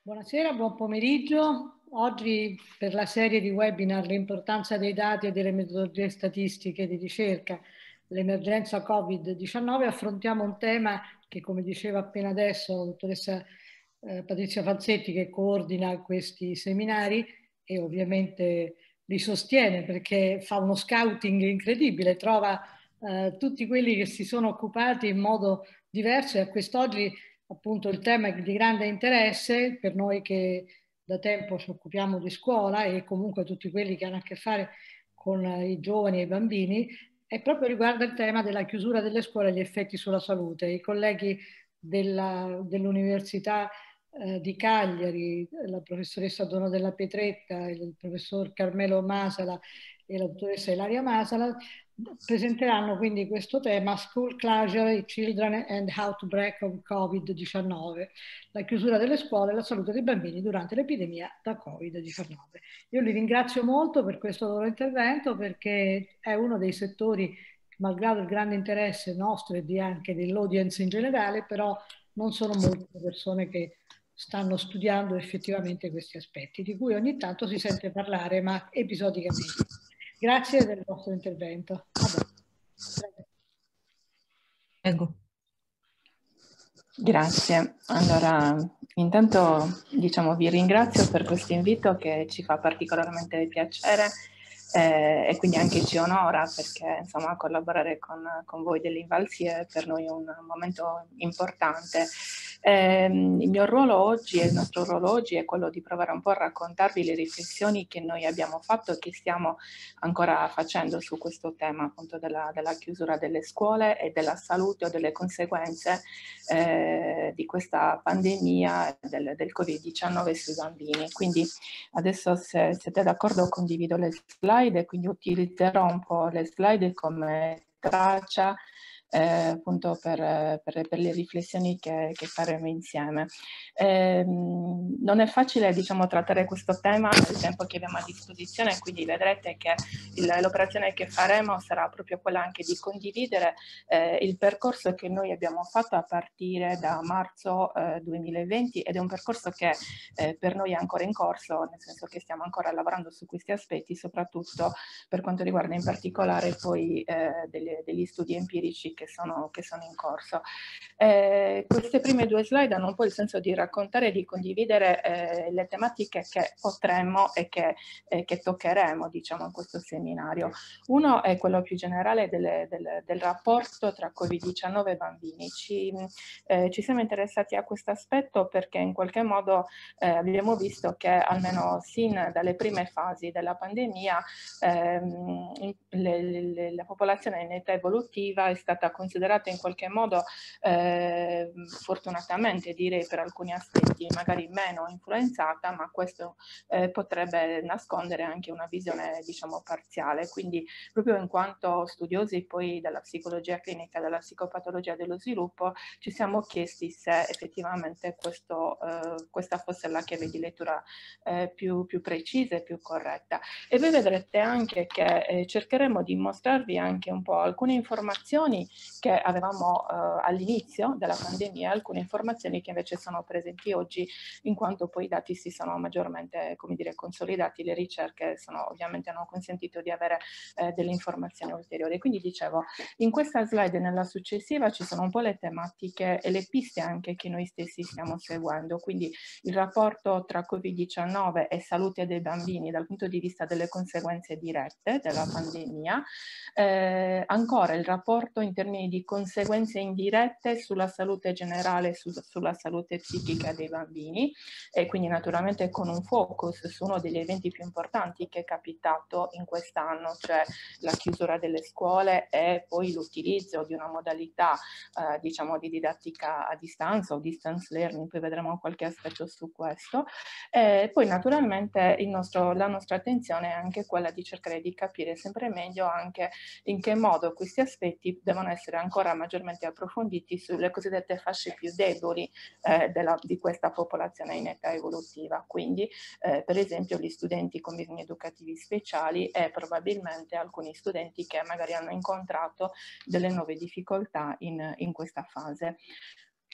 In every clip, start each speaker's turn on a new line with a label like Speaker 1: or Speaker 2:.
Speaker 1: Buonasera, buon pomeriggio. Oggi per la serie di webinar L'importanza dei dati e delle metodologie statistiche di ricerca, l'emergenza Covid-19, affrontiamo un tema che, come diceva appena adesso la dottoressa Patrizia Falzetti, che coordina questi seminari e ovviamente li sostiene perché fa uno scouting incredibile, trova tutti quelli che si sono occupati in modo diverso e a quest'oggi appunto il tema è di grande interesse per noi che da tempo ci occupiamo di scuola e comunque tutti quelli che hanno a che fare con i giovani e i bambini, e proprio riguarda il tema della chiusura delle scuole e gli effetti sulla salute. I colleghi dell'Università di Cagliari, la professoressa Donatella Pietretta, il professor Carmelo Masala e la dottoressa Ilaria Masala presenteranno quindi questo tema School Closure, Children and Outbreak of Covid-19, la chiusura delle scuole e la salute dei bambini durante l'epidemia da Covid-19. Io li ringrazio molto per questo loro intervento perché è uno dei settori, malgrado il grande interesse nostro e anche dell'audience in generale, però non sono molte le persone che stanno studiando effettivamente questi aspetti, di cui ogni tanto si sente parlare, ma episodicamente. Grazie del vostro intervento.
Speaker 2: Prego. Grazie. Allora, intanto vi ringrazio per questo invito che ci fa particolarmente piacere e quindi anche ci onora perché insomma collaborare con voi dell'Invalsi è per noi un momento importante. Il mio ruolo oggi e il nostro ruolo oggi è quello di provare un po' a raccontarvi le riflessioni che noi abbiamo fatto e che stiamo ancora facendo su questo tema appunto della chiusura delle scuole e della salute o delle conseguenze di questa pandemia del Covid-19 sui bambini. Quindi adesso, se siete d'accordo, condivido le slide e quindi utilizzerò un po' le slide come traccia appunto per le riflessioni che faremo insieme. Non è facile trattare questo tema nel tempo che abbiamo a disposizione, quindi vedrete che l'operazione che faremo sarà proprio quella anche di condividere il percorso che noi abbiamo fatto a partire da marzo 2020 ed è un percorso che per noi è ancora in corso, nel senso che stiamo ancora lavorando su questi aspetti, soprattutto per quanto riguarda in particolare poi degli studi empirici che sono in corso. Queste prime due slide hanno un po' il senso di raccontare e di condividere le tematiche che potremmo e che toccheremo in questo seminario. Uno è quello più generale del rapporto tra Covid-19 e bambini. Ci siamo interessati a questo aspetto perché in qualche modo abbiamo visto che almeno sin dalle prime fasi della pandemia la popolazione in età evolutiva è stata considerata in qualche modo fortunatamente, direi, per alcuni aspetti magari meno influenzata, ma questo potrebbe nascondere anche una visione parziale. Quindi proprio in quanto studiosi poi della psicologia clinica e della psicopatologia dello sviluppo ci siamo chiesti se effettivamente questa fosse la chiave di lettura più precisa e più corretta. E voi vedrete anche che cercheremo di mostrarvi anche un po' alcune informazioni che avevamo all'inizio della pandemia, alcune informazioni che invece sono presenti oggi, in quanto poi i dati si sono maggiormente, come dire, consolidati, le ricerche ovviamente hanno consentito di avere delle informazioni ulteriori. Quindi dicevo, in questa slide e nella successiva ci sono un po' le tematiche e le piste anche che noi stessi stiamo seguendo, quindi il rapporto tra Covid-19 e salute dei bambini dal punto di vista delle conseguenze dirette della pandemia, ancora il rapporto in termini di conseguenze indirette sulla salute generale, sulla salute psichica dei bambini, e quindi naturalmente con un focus su uno degli eventi più importanti che è capitato in quest'anno, cioè la chiusura delle scuole e poi l'utilizzo di una modalità di didattica a distanza o distance learning, poi vedremo qualche aspetto su questo. Poi naturalmente la nostra attenzione è anche quella di cercare di capire sempre meglio anche in che modo questi aspetti devono essere ancora maggiormente approfonditi sulle cosiddette fasce più deboli di questa popolazione in età evolutiva, quindi per esempio gli studenti con bisogni educativi speciali e probabilmente alcuni studenti che magari hanno incontrato delle nuove difficoltà in questa fase.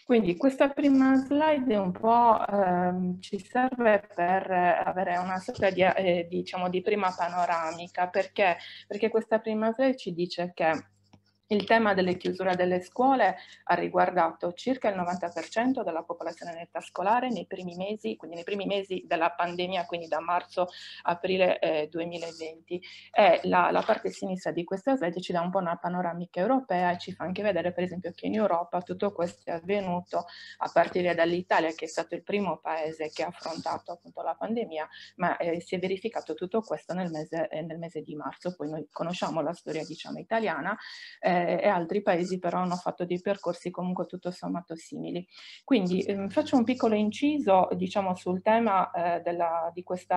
Speaker 2: Quindi questa prima slide un po' ci serve per avere una sorta di, diciamo, di prima panoramica, perché questa prima slide ci dice che il tema delle chiusure delle scuole ha riguardato circa il 90% della popolazione in età scolare nei primi mesi, quindi nei primi mesi della pandemia, quindi da marzo-aprile 2020. E la parte sinistra di questa slide ci dà un po' una panoramica europea e ci fa anche vedere, per esempio, che in Europa tutto questo è avvenuto a partire dall'Italia, che è stato il primo paese che ha affrontato appunto la pandemia, ma si è verificato tutto questo nel mese di marzo. Poi noi conosciamo la storia, diciamo, italiana, e altri paesi però hanno fatto dei percorsi comunque tutto sommato simili. Quindi faccio un piccolo inciso, diciamo, sul tema della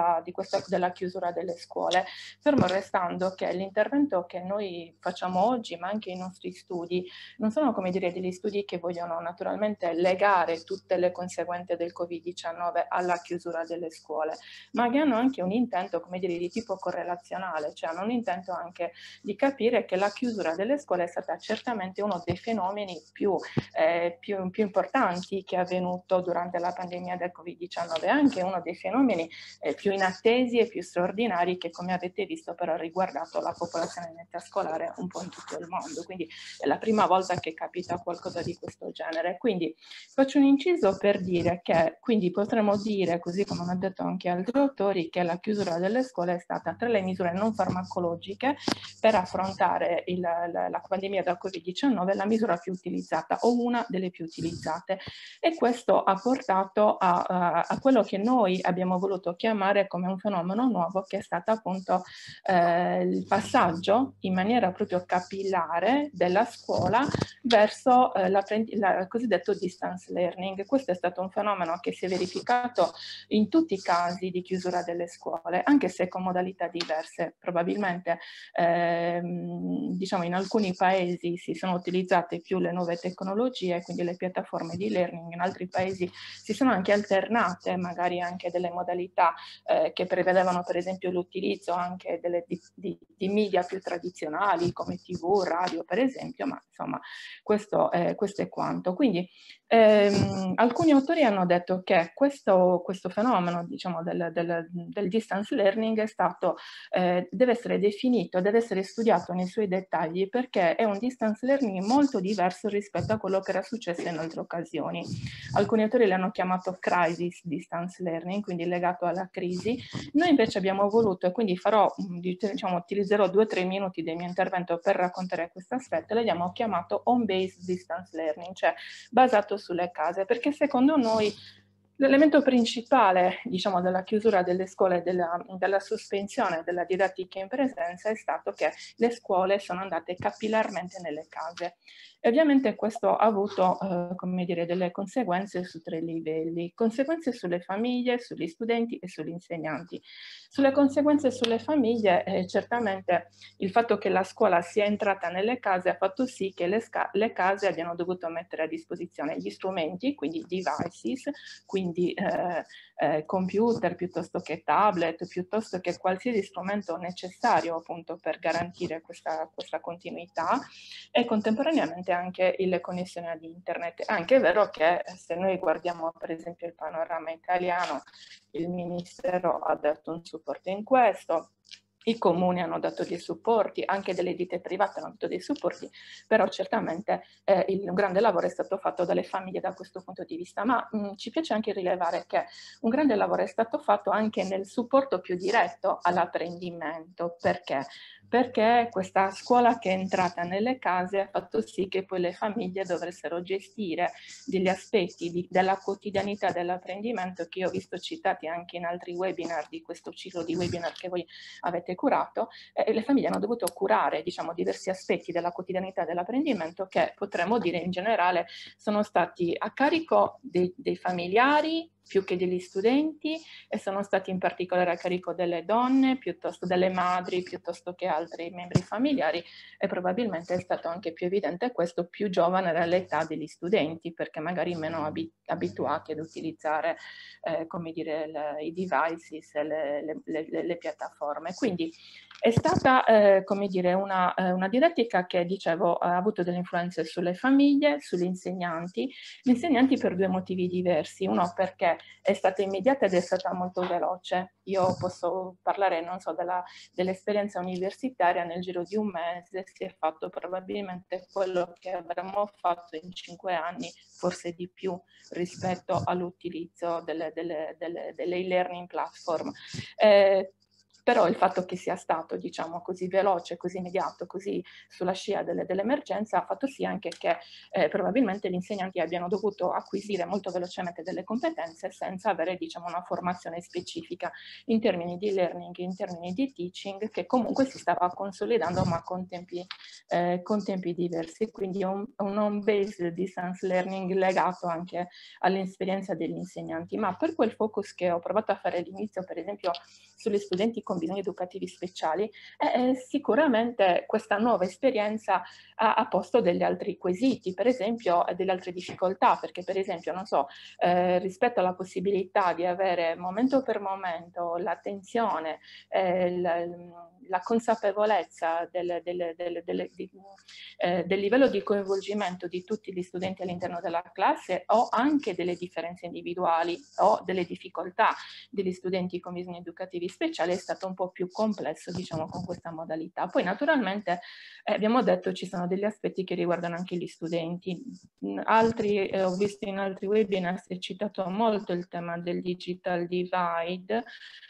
Speaker 2: chiusura delle scuole, fermo restando che l'intervento che noi facciamo oggi, ma anche i nostri studi, non sono, come dire, degli studi che vogliono naturalmente legare tutte le conseguenze del Covid-19 alla chiusura delle scuole, ma che hanno anche un intento, come dire, di tipo correlazionale, cioè hanno un intento anche di capire che la chiusura delle scuole è stata certamente uno dei fenomeni più importanti che è avvenuto durante la pandemia del Covid-19, anche uno dei fenomeni più inattesi e più straordinari che, come avete visto, però ha riguardato la popolazione in età scolare un po' in tutto il mondo. Quindi è la prima volta che capita qualcosa di questo genere. Quindi faccio un inciso per dire che, quindi potremmo dire, così come hanno detto anche altri autori, che la chiusura delle scuole è stata tra le misure non farmacologiche per affrontare la pandemia da Covid-19 la misura più utilizzata o una delle più utilizzate, e questo ha portato a quello che noi abbiamo voluto chiamare come un fenomeno nuovo, che è stato appunto il passaggio in maniera proprio capillare della scuola verso il cosiddetto distance learning. Questo è stato un fenomeno che si è verificato in tutti i casi di chiusura delle scuole, anche se con modalità diverse. Probabilmente diciamo in alcuni paesi si sono utilizzate più le nuove tecnologie, quindi le piattaforme di learning, in altri paesi si sono anche alternate magari anche delle modalità che prevedevano per esempio l'utilizzo anche di media più tradizionali come TV, radio per esempio, ma insomma questo è quanto. Quindi alcuni autori hanno detto che questo fenomeno, diciamo, del distance learning è stato, deve essere definito, deve essere studiato nei suoi dettagli, perché è un distance learning molto diverso rispetto a quello che era successo in altre occasioni. Alcuni autori l'hanno chiamato crisis distance learning, quindi legato alla crisi. Noi invece abbiamo voluto, e quindi diciamo, utilizzerò 2 o 3 minuti del mio intervento per raccontare questo aspetto, l'abbiamo chiamato home-based distance learning, cioè basato sulle case, perché secondo noi l'elemento principale, diciamo, della chiusura delle scuole, della sospensione della didattica in presenza è stato che le scuole sono andate capillarmente nelle case. E ovviamente questo ha avuto, come dire, delle conseguenze su 3 livelli. Conseguenze sulle famiglie, sugli studenti e sugli insegnanti. Sulle conseguenze sulle famiglie, certamente il fatto che la scuola sia entrata nelle case ha fatto sì che le case abbiano dovuto mettere a disposizione gli strumenti, quindi devices, quindi computer piuttosto che tablet, piuttosto che qualsiasi strumento necessario appunto per garantire questa continuità, e contemporaneamente anche le connessioni ad internet. È anche vero che se noi guardiamo per esempio il panorama italiano, il Ministero ha dato un supporto in questo, i comuni hanno dato dei supporti, anche delle ditte private hanno dato dei supporti, però certamente un grande lavoro è stato fatto dalle famiglie da questo punto di vista, ma ci piace anche rilevare che un grande lavoro è stato fatto anche nel supporto più diretto all'apprendimento. Perché? Perché questa scuola che è entrata nelle case ha fatto sì che poi le famiglie dovessero gestire degli aspetti della quotidianità dell'apprendimento che io ho visto citati anche in altri webinar di questo ciclo di webinar che voi avete curato, e le famiglie hanno dovuto curare, diciamo, diversi aspetti della quotidianità dell'apprendimento che potremmo dire in generale sono stati a carico dei familiari più che degli studenti, e sono stati in particolare a carico delle donne, piuttosto delle madri, piuttosto che altri membri familiari, e probabilmente è stato anche più evidente questo più giovane dall'età degli studenti, perché magari meno abituati ad utilizzare come dire, i devices e le piattaforme. Quindi è stata come dire, una didattica che, dicevo, ha avuto delle influenze sulle famiglie, sugli insegnanti. Gli insegnanti per due motivi diversi. Uno perché è stata immediata ed è stata molto veloce. Io posso parlare, non so, dell'esperienza universitaria. Nel giro di un mese si è fatto probabilmente quello che avremmo fatto in 5 anni, forse di più, rispetto all'utilizzo delle e-learning platform. Però il fatto che sia stato, diciamo, così veloce, così immediato, così sulla scia dell'emergenza ha fatto sì anche che probabilmente gli insegnanti abbiano dovuto acquisire molto velocemente delle competenze senza avere, diciamo, una formazione specifica in termini di learning, in termini di teaching, che comunque si stava consolidando ma con tempi diversi. Quindi un home-based distance learning legato anche all'esperienza degli insegnanti. Ma per quel focus che ho provato a fare all'inizio, per esempio sugli studenti con bisogni educativi speciali, sicuramente questa nuova esperienza ha posto degli altri quesiti, per esempio delle altre difficoltà, perché per esempio, non so, rispetto alla possibilità di avere momento per momento l'attenzione, la consapevolezza del livello di coinvolgimento di tutti gli studenti all'interno della classe, o anche delle differenze individuali o delle difficoltà degli studenti con bisogni educativi speciali, è stato un po' più complesso, diciamo, con questa modalità. Poi naturalmente abbiamo detto ci sono degli aspetti che riguardano anche gli studenti. Altri, ho visto in altri webinar, si è citato molto il tema del digital divide.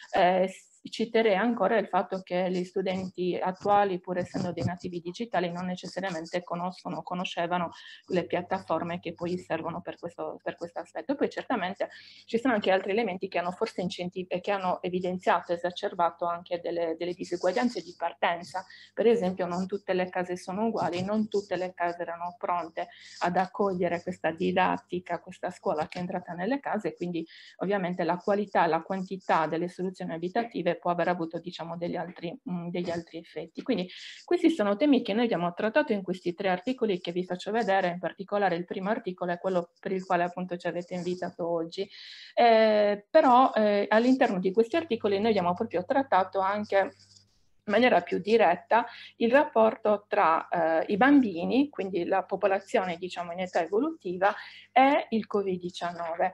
Speaker 2: Citerei ancora il fatto che gli studenti attuali, pur essendo dei nativi digitali, non necessariamente conoscevano le piattaforme che poi servono per questo aspetto. Poi certamente ci sono anche altri elementi che hanno forse che hanno evidenziato e esacerbato anche delle diseguaglianze di partenza. Per esempio, non tutte le case sono uguali, non tutte le case erano pronte ad accogliere questa didattica, questa scuola che è entrata nelle case, quindi ovviamente la qualità e la quantità delle soluzioni abitative può aver avuto, diciamo, degli altri effetti. Quindi questi sono temi che noi abbiamo trattato in questi 3 articoli che vi faccio vedere. In particolare il primo articolo è quello per il quale appunto ci avete invitato oggi. Però all'interno di questi articoli noi abbiamo proprio trattato anche in maniera più diretta il rapporto tra i bambini, quindi la popolazione, diciamo, in età evolutiva, e il Covid-19.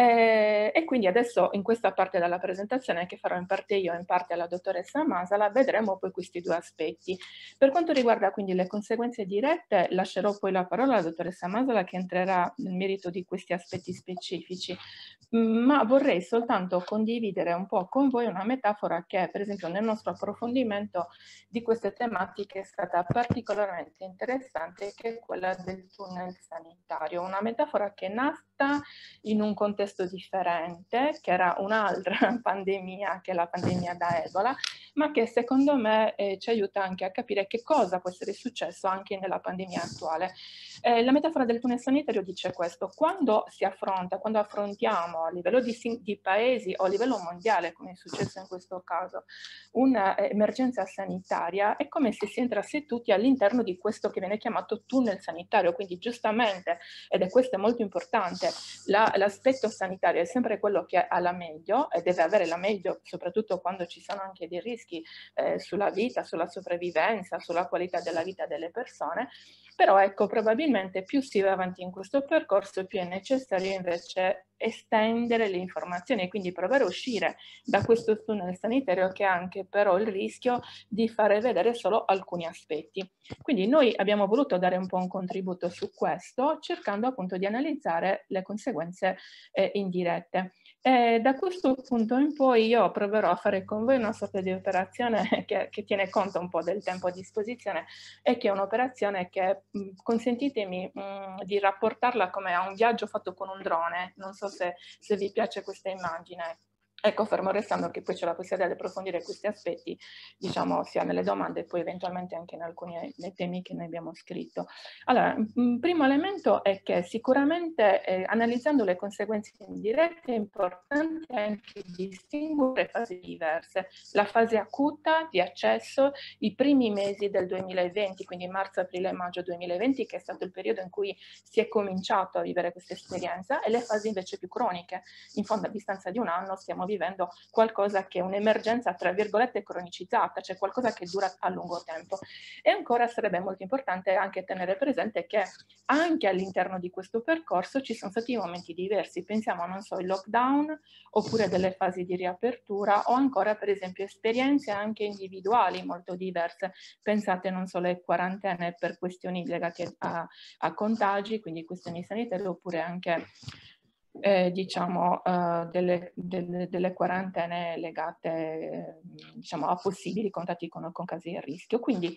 Speaker 2: E quindi adesso in questa parte della presentazione, che farò in parte io e in parte la dottoressa Masala, vedremo poi questi 2 aspetti. Per quanto riguarda quindi le conseguenze dirette, lascerò poi la parola alla dottoressa Masala, che entrerà nel merito di questi aspetti specifici. Ma vorrei soltanto condividere un po' con voi una metafora che, per esempio, nel nostro approfondimento di queste tematiche è stata particolarmente interessante, che è quella del tunnel sanitario. Una metafora che è nata in un contesto differente, che era un'altra pandemia, che è la pandemia da Ebola, ma che secondo me ci aiuta anche a capire che cosa può essere successo anche nella pandemia attuale. La metafora del tunnel sanitario dice questo: quando affrontiamo a livello di paesi o a livello mondiale, come è successo in questo caso, un'emergenza sanitaria, è come se si entrasse tutti all'interno di questo che viene chiamato tunnel sanitario. Quindi giustamente, ed è questo molto importante, l'aspetto sanitario è sempre quello che ha la meglio e deve avere la meglio, soprattutto quando ci sono anche dei rischi sulla vita, sulla sopravvivenza, sulla qualità della vita delle persone. Però ecco, probabilmente più si va avanti in questo percorso, più è necessario invece estendere le informazioni e quindi provare a uscire da questo tunnel sanitario, che ha anche però il rischio di fare vedere solo alcuni aspetti. Quindi noi abbiamo voluto dare un po' un contributo su questo, cercando appunto di analizzare le conseguenze indirette. Da questo punto in poi io proverò a fare con voi una sorta di operazione che tiene conto un po' del tempo a disposizione, e che è un'operazione che, consentitemi di rapportarla come a un viaggio fatto con un drone. Non so se vi piace questa immagine. Ecco, fermo restando che poi c'è la possibilità di approfondire questi aspetti, diciamo, sia nelle domande e poi eventualmente anche in alcuni nei temi che noi abbiamo scritto. Allora, primo elemento è che sicuramente analizzando le conseguenze indirette è importante anche distinguere fasi diverse. La fase acuta di accesso, i primi mesi del 2020, quindi marzo, aprile e maggio 2020, che è stato il periodo in cui si è cominciato a vivere questa esperienza, e le fasi invece più croniche. In fondo a distanza di un anno stiamo vivendo qualcosa che è un'emergenza tra virgolette cronicizzata, cioè qualcosa che dura a lungo tempo. E ancora sarebbe molto importante anche tenere presente che anche all'interno di questo percorso ci sono stati momenti diversi, pensiamo, non so, il lockdown, oppure delle fasi di riapertura, o ancora per esempio esperienze anche individuali molto diverse. Pensate, non so, le quarantene per questioni legate a contagi, quindi questioni sanitarie, oppure anche diciamo delle quarantene legate diciamo a possibili contatti con casi di rischio. Quindi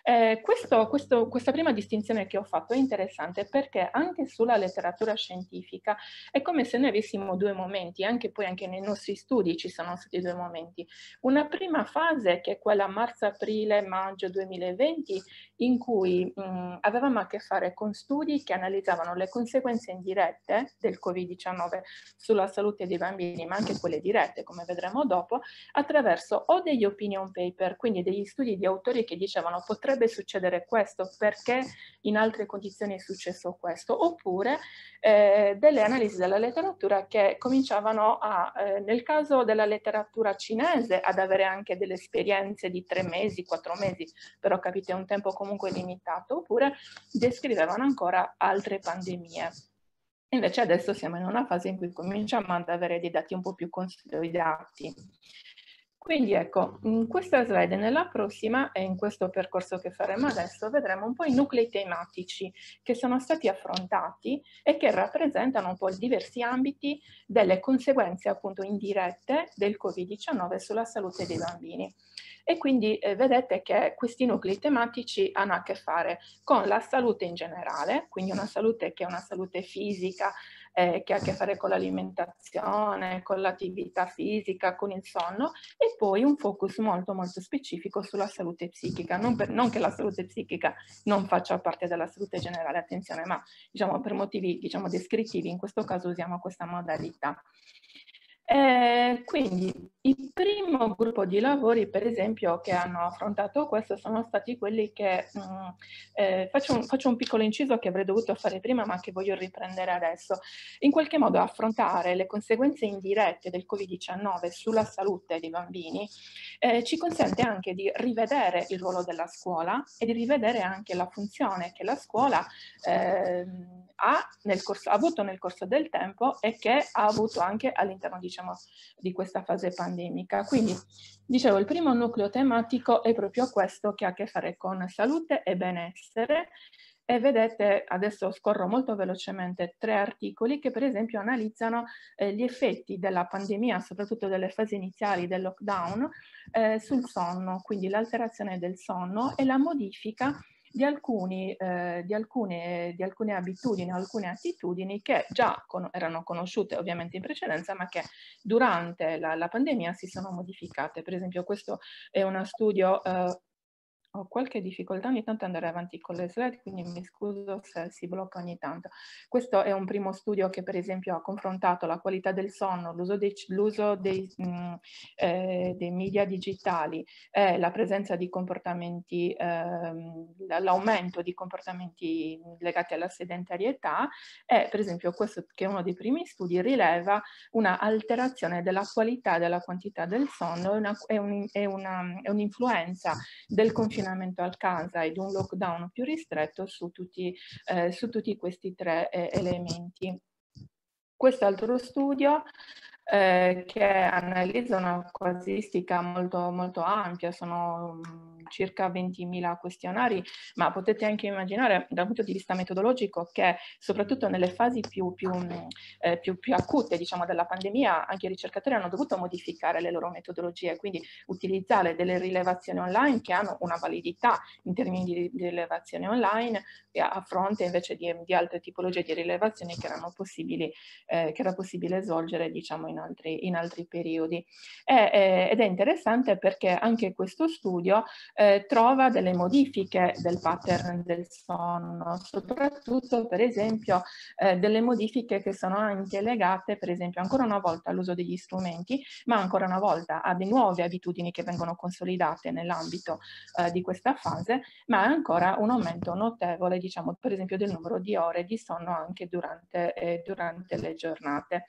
Speaker 2: questa prima distinzione che ho fatto è interessante perché anche sulla letteratura scientifica è come se noi avessimo due momenti, anche poi anche nei nostri studi ci sono stati due momenti. Una prima fase che è quella marzo-aprile-maggio 2020 in cui avevamo a che fare con studi che analizzavano le conseguenze indirette del Covid-19 sulla salute dei bambini, ma anche quelle dirette, come vedremo dopo, attraverso o degli opinion paper, quindi degli studi di autori che dicevano potrebbe succedere questo perché in altre condizioni è successo questo, oppure delle analisi della letteratura che cominciavano nel caso della letteratura cinese, ad avere anche delle esperienze di 3 mesi, 4 mesi, però capite è un tempo comunque limitato, oppure descrivevano ancora altre pandemie. Invece adesso siamo in una fase in cui cominciamo ad avere dei dati un po' più consolidati. Quindi ecco, in questa slide e nella prossima, e in questo percorso che faremo adesso, vedremo un po' i nuclei tematici che sono stati affrontati e che rappresentano un po' i diversi ambiti delle conseguenze appunto indirette del Covid-19 sulla salute dei bambini. E quindi vedete che questi nuclei tematici hanno a che fare con la salute in generale, quindi una salute che è una salute fisica, che ha a che fare con l'alimentazione, con l'attività fisica, con il sonno, e poi un focus molto molto specifico sulla salute psichica, non che la salute psichica non faccia parte della salute generale, attenzione, ma diciamo per motivi diciamo descrittivi in questo caso usiamo questa modalità. Quindi il primo gruppo di lavori, per esempio, che hanno affrontato questo sono stati quelli che faccio un piccolo inciso che avrei dovuto fare prima ma che voglio riprendere adesso. In qualche modo affrontare le conseguenze indirette del Covid-19 sulla salute dei bambini ci consente anche di rivedere il ruolo della scuola e di rivedere anche la funzione che la scuola ha avuto nel corso del tempo e che ha avuto anche all'interno diciamo, di questa fase pandemica. Quindi, dicevo, il primo nucleo tematico è proprio questo che ha a che fare con salute e benessere. E vedete, adesso scorro molto velocemente 3 articoli che per esempio analizzano gli effetti della pandemia, soprattutto delle fasi iniziali del lockdown, sul sonno, quindi l'alterazione del sonno e la modifica di alcune abitudini, alcune attitudini che già erano conosciute ovviamente in precedenza, ma che durante la pandemia si sono modificate. Per esempio questo è uno studio ho qualche difficoltà ogni tanto ad andare avanti con le slide, quindi mi scuso se si blocca ogni tanto. Questo è un primo studio che per esempio ha confrontato la qualità del sonno, l'uso dei media digitali, la presenza di comportamenti, l'aumento di comportamenti legati alla sedentarietà e per esempio questo che è uno dei primi studi rileva una alterazione della qualità e della quantità del sonno e un'influenza del confinamento al casa e di un lockdown più ristretto su tutti questi 3 elementi. Quest'altro studio che analizza una casistica molto, molto ampia, sono circa 20.000 questionari, ma potete anche immaginare dal punto di vista metodologico che soprattutto nelle fasi più acute diciamo, della pandemia anche i ricercatori hanno dovuto modificare le loro metodologie, quindi utilizzare delle rilevazioni online che hanno una validità in termini di rilevazione online a fronte invece di altre tipologie di rilevazioni che era possibile svolgere diciamo, in altri periodi. Ed è interessante perché anche questo studio trova delle modifiche del pattern del sonno, soprattutto per esempio delle modifiche che sono anche legate per esempio ancora una volta all'uso degli strumenti, ma ancora una volta a delle nuove abitudini che vengono consolidate nell'ambito di questa fase, ma ancora un aumento notevole, diciamo, per esempio del numero di ore di sonno anche durante le giornate.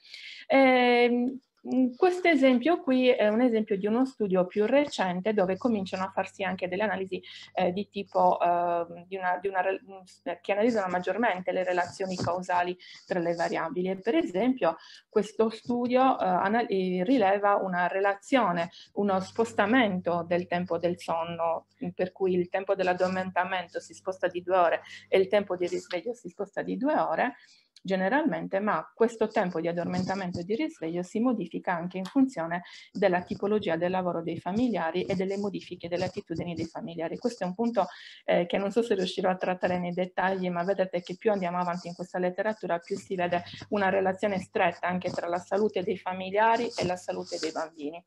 Speaker 2: Questo esempio qui è un esempio di uno studio più recente dove cominciano a farsi anche delle analisi di tipo che analizzano maggiormente le relazioni causali tra le variabili. E per esempio questo studio rileva una relazione, uno spostamento del tempo del sonno, per cui il tempo dell'addormentamento si sposta di 2 ore e il tempo di risveglio si sposta di 2 ore generalmente, ma questo tempo di addormentamento e di risveglio si modifica anche in funzione della tipologia del lavoro dei familiari e delle modifiche delle attitudini dei familiari. Questo è un punto che non so se riuscirò a trattare nei dettagli, ma vedete che più andiamo avanti in questa letteratura, più si vede una relazione stretta anche tra la salute dei familiari e la salute dei bambini.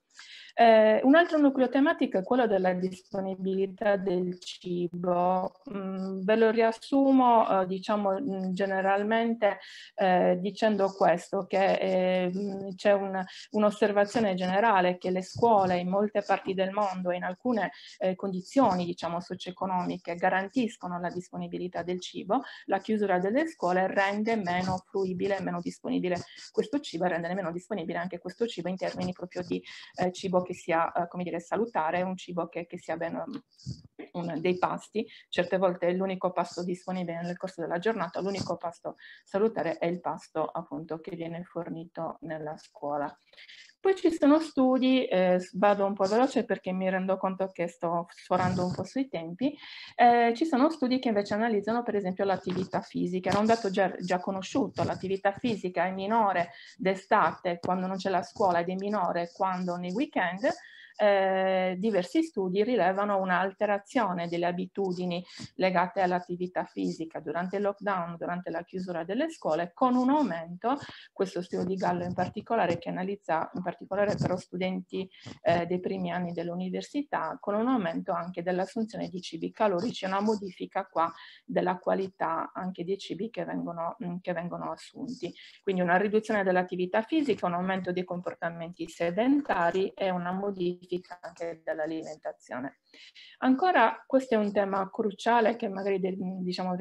Speaker 2: Un altro nucleo tematico è quello della disponibilità del cibo. Ve lo riassumo diciamo generalmente dicendo questo, che c'è un'osservazione generale che le scuole in molte parti del mondo e in alcune condizioni diciamo socio-economiche garantiscono la disponibilità del cibo. La chiusura delle scuole rende meno fruibile, meno disponibile questo cibo e rende meno disponibile anche questo cibo in termini proprio di cibo che sia, come dire, salutare, un cibo che sia ben dei pasti. Certe volte è l'unico pasto disponibile nel corso della giornata, l'unico pasto salutare è il pasto appunto che viene fornito nella scuola. Poi ci sono studi, vado un po' veloce perché mi rendo conto che sto sforando un po' sui tempi, ci sono studi che invece analizzano per esempio l'attività fisica. Era un dato già conosciuto, l'attività fisica è minore d'estate quando non c'è la scuola ed è minore quando nei weekend. Diversi studi rilevano un'alterazione delle abitudini legate all'attività fisica durante il lockdown, durante la chiusura delle scuole, con un aumento, questo studio di Gallo in particolare che analizza in particolare però studenti dei primi anni dell'università, con un aumento anche dell'assunzione di cibi calorici, una modifica qua della qualità anche dei cibi che vengono assunti. Quindi una riduzione dell'attività fisica, un aumento dei comportamenti sedentari e una modifica anche dell'alimentazione. Ancora, questo è un tema cruciale che magari diciamo,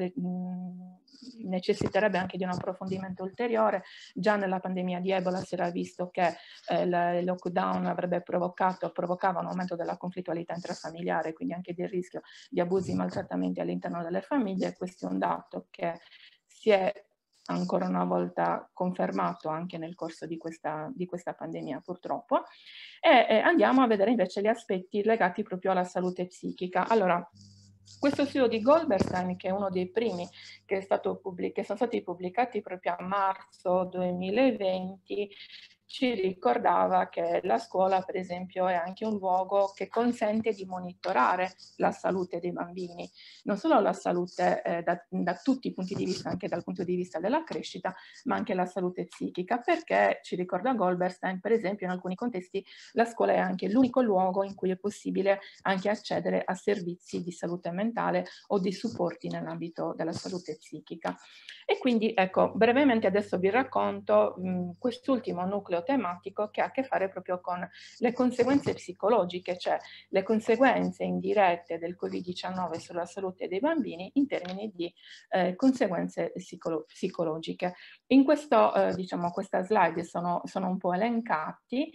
Speaker 2: necessiterebbe anche di un approfondimento ulteriore. Già nella pandemia di Ebola si era visto che il lockdown provocava un aumento della conflittualità intrafamiliare, quindi anche del rischio di abusi e maltrattamenti all'interno delle famiglie. Questo è un dato che si è ancora una volta confermato anche nel corso di questa pandemia purtroppo, e andiamo a vedere invece gli aspetti legati proprio alla salute psichica. Allora, questo studio di Goldberstein, che è uno dei primi che sono stati pubblicati proprio a marzo 2020, ci ricordava che la scuola, per esempio, è anche un luogo che consente di monitorare la salute dei bambini, non solo la salute da tutti i punti di vista, anche dal punto di vista della crescita, ma anche la salute psichica, perché ci ricorda Goldberstein, per esempio, in alcuni contesti la scuola è anche l'unico luogo in cui è possibile anche accedere a servizi di salute mentale o di supporti nell'ambito della salute psichica. E quindi, ecco, brevemente adesso vi racconto quest'ultimo nucleo tematico che ha a che fare proprio con le conseguenze psicologiche, cioè le conseguenze indirette del Covid-19 sulla salute dei bambini in termini di conseguenze psicologiche. In questo, diciamo, questa slide sono un po' elencati.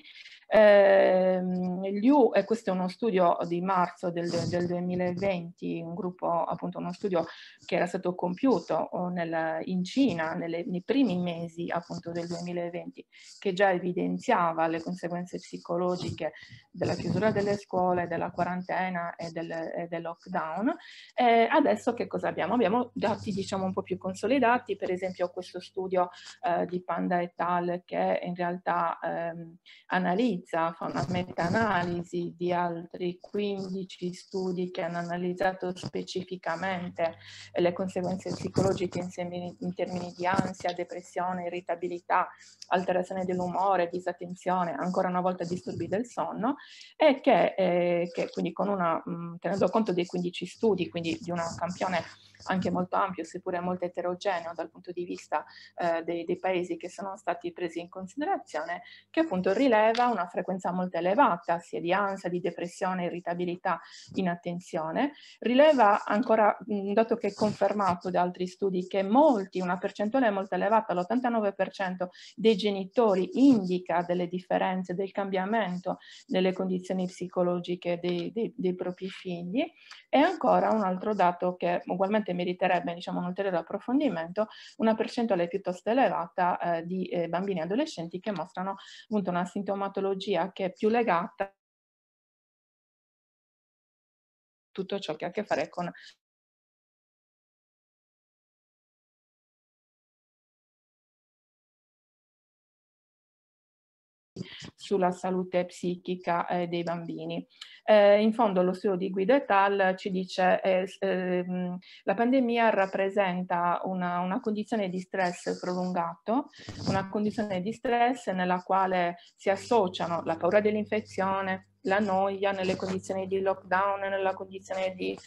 Speaker 2: Liu, e questo è uno studio di marzo del 2020, un gruppo, appunto uno studio che era stato compiuto in Cina nei primi mesi appunto del 2020, che già evidenziava le conseguenze psicologiche della chiusura delle scuole, della quarantena e del lockdown. Adesso che cosa abbiamo? Abbiamo dati diciamo un po' più consolidati, per esempio questo studio di Panda et al. Che in realtà analizza analizza, fa una meta-analisi di altri 15 studi che hanno analizzato specificamente le conseguenze psicologiche in termini di ansia, depressione, irritabilità, alterazione dell'umore, disattenzione, ancora una volta disturbi del sonno, e che quindi tenendo conto dei 15 studi, quindi di un campione anche molto ampio, seppure molto eterogeneo dal punto di vista dei paesi che sono stati presi in considerazione, che appunto rileva una frequenza molto elevata sia di ansia, di depressione, irritabilità, inattenzione. Rileva ancora un dato che è confermato da altri studi, che una percentuale molto elevata, l'89% dei genitori indica delle differenze, del cambiamento nelle condizioni psicologiche dei propri figli. E ancora un altro dato che ugualmente meriterebbe, diciamo, un ulteriore approfondimento, una percentuale piuttosto elevata di bambini e adolescenti che mostrano appunto una sintomatologia che è più legata a tutto ciò che ha a che fare con sulla salute psichica dei bambini. In fondo lo studio di Guido et al. Ci dice la pandemia rappresenta una condizione di stress prolungato, una condizione di stress nella quale si associano la paura dell'infezione, la noia nelle condizioni di lockdown, nella condizione di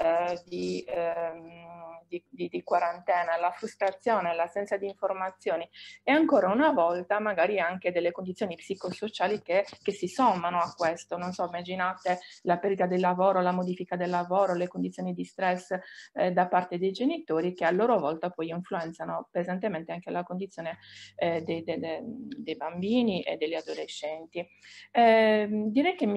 Speaker 2: quarantena, la frustrazione, l'assenza di informazioni e ancora una volta magari anche delle condizioni psicosociali che si sommano a questo. Non so, immaginate la perdita del lavoro, la modifica del lavoro, le condizioni di stress da parte dei genitori che a loro volta poi influenzano pesantemente anche la condizione dei bambini e degli adolescenti. Direi che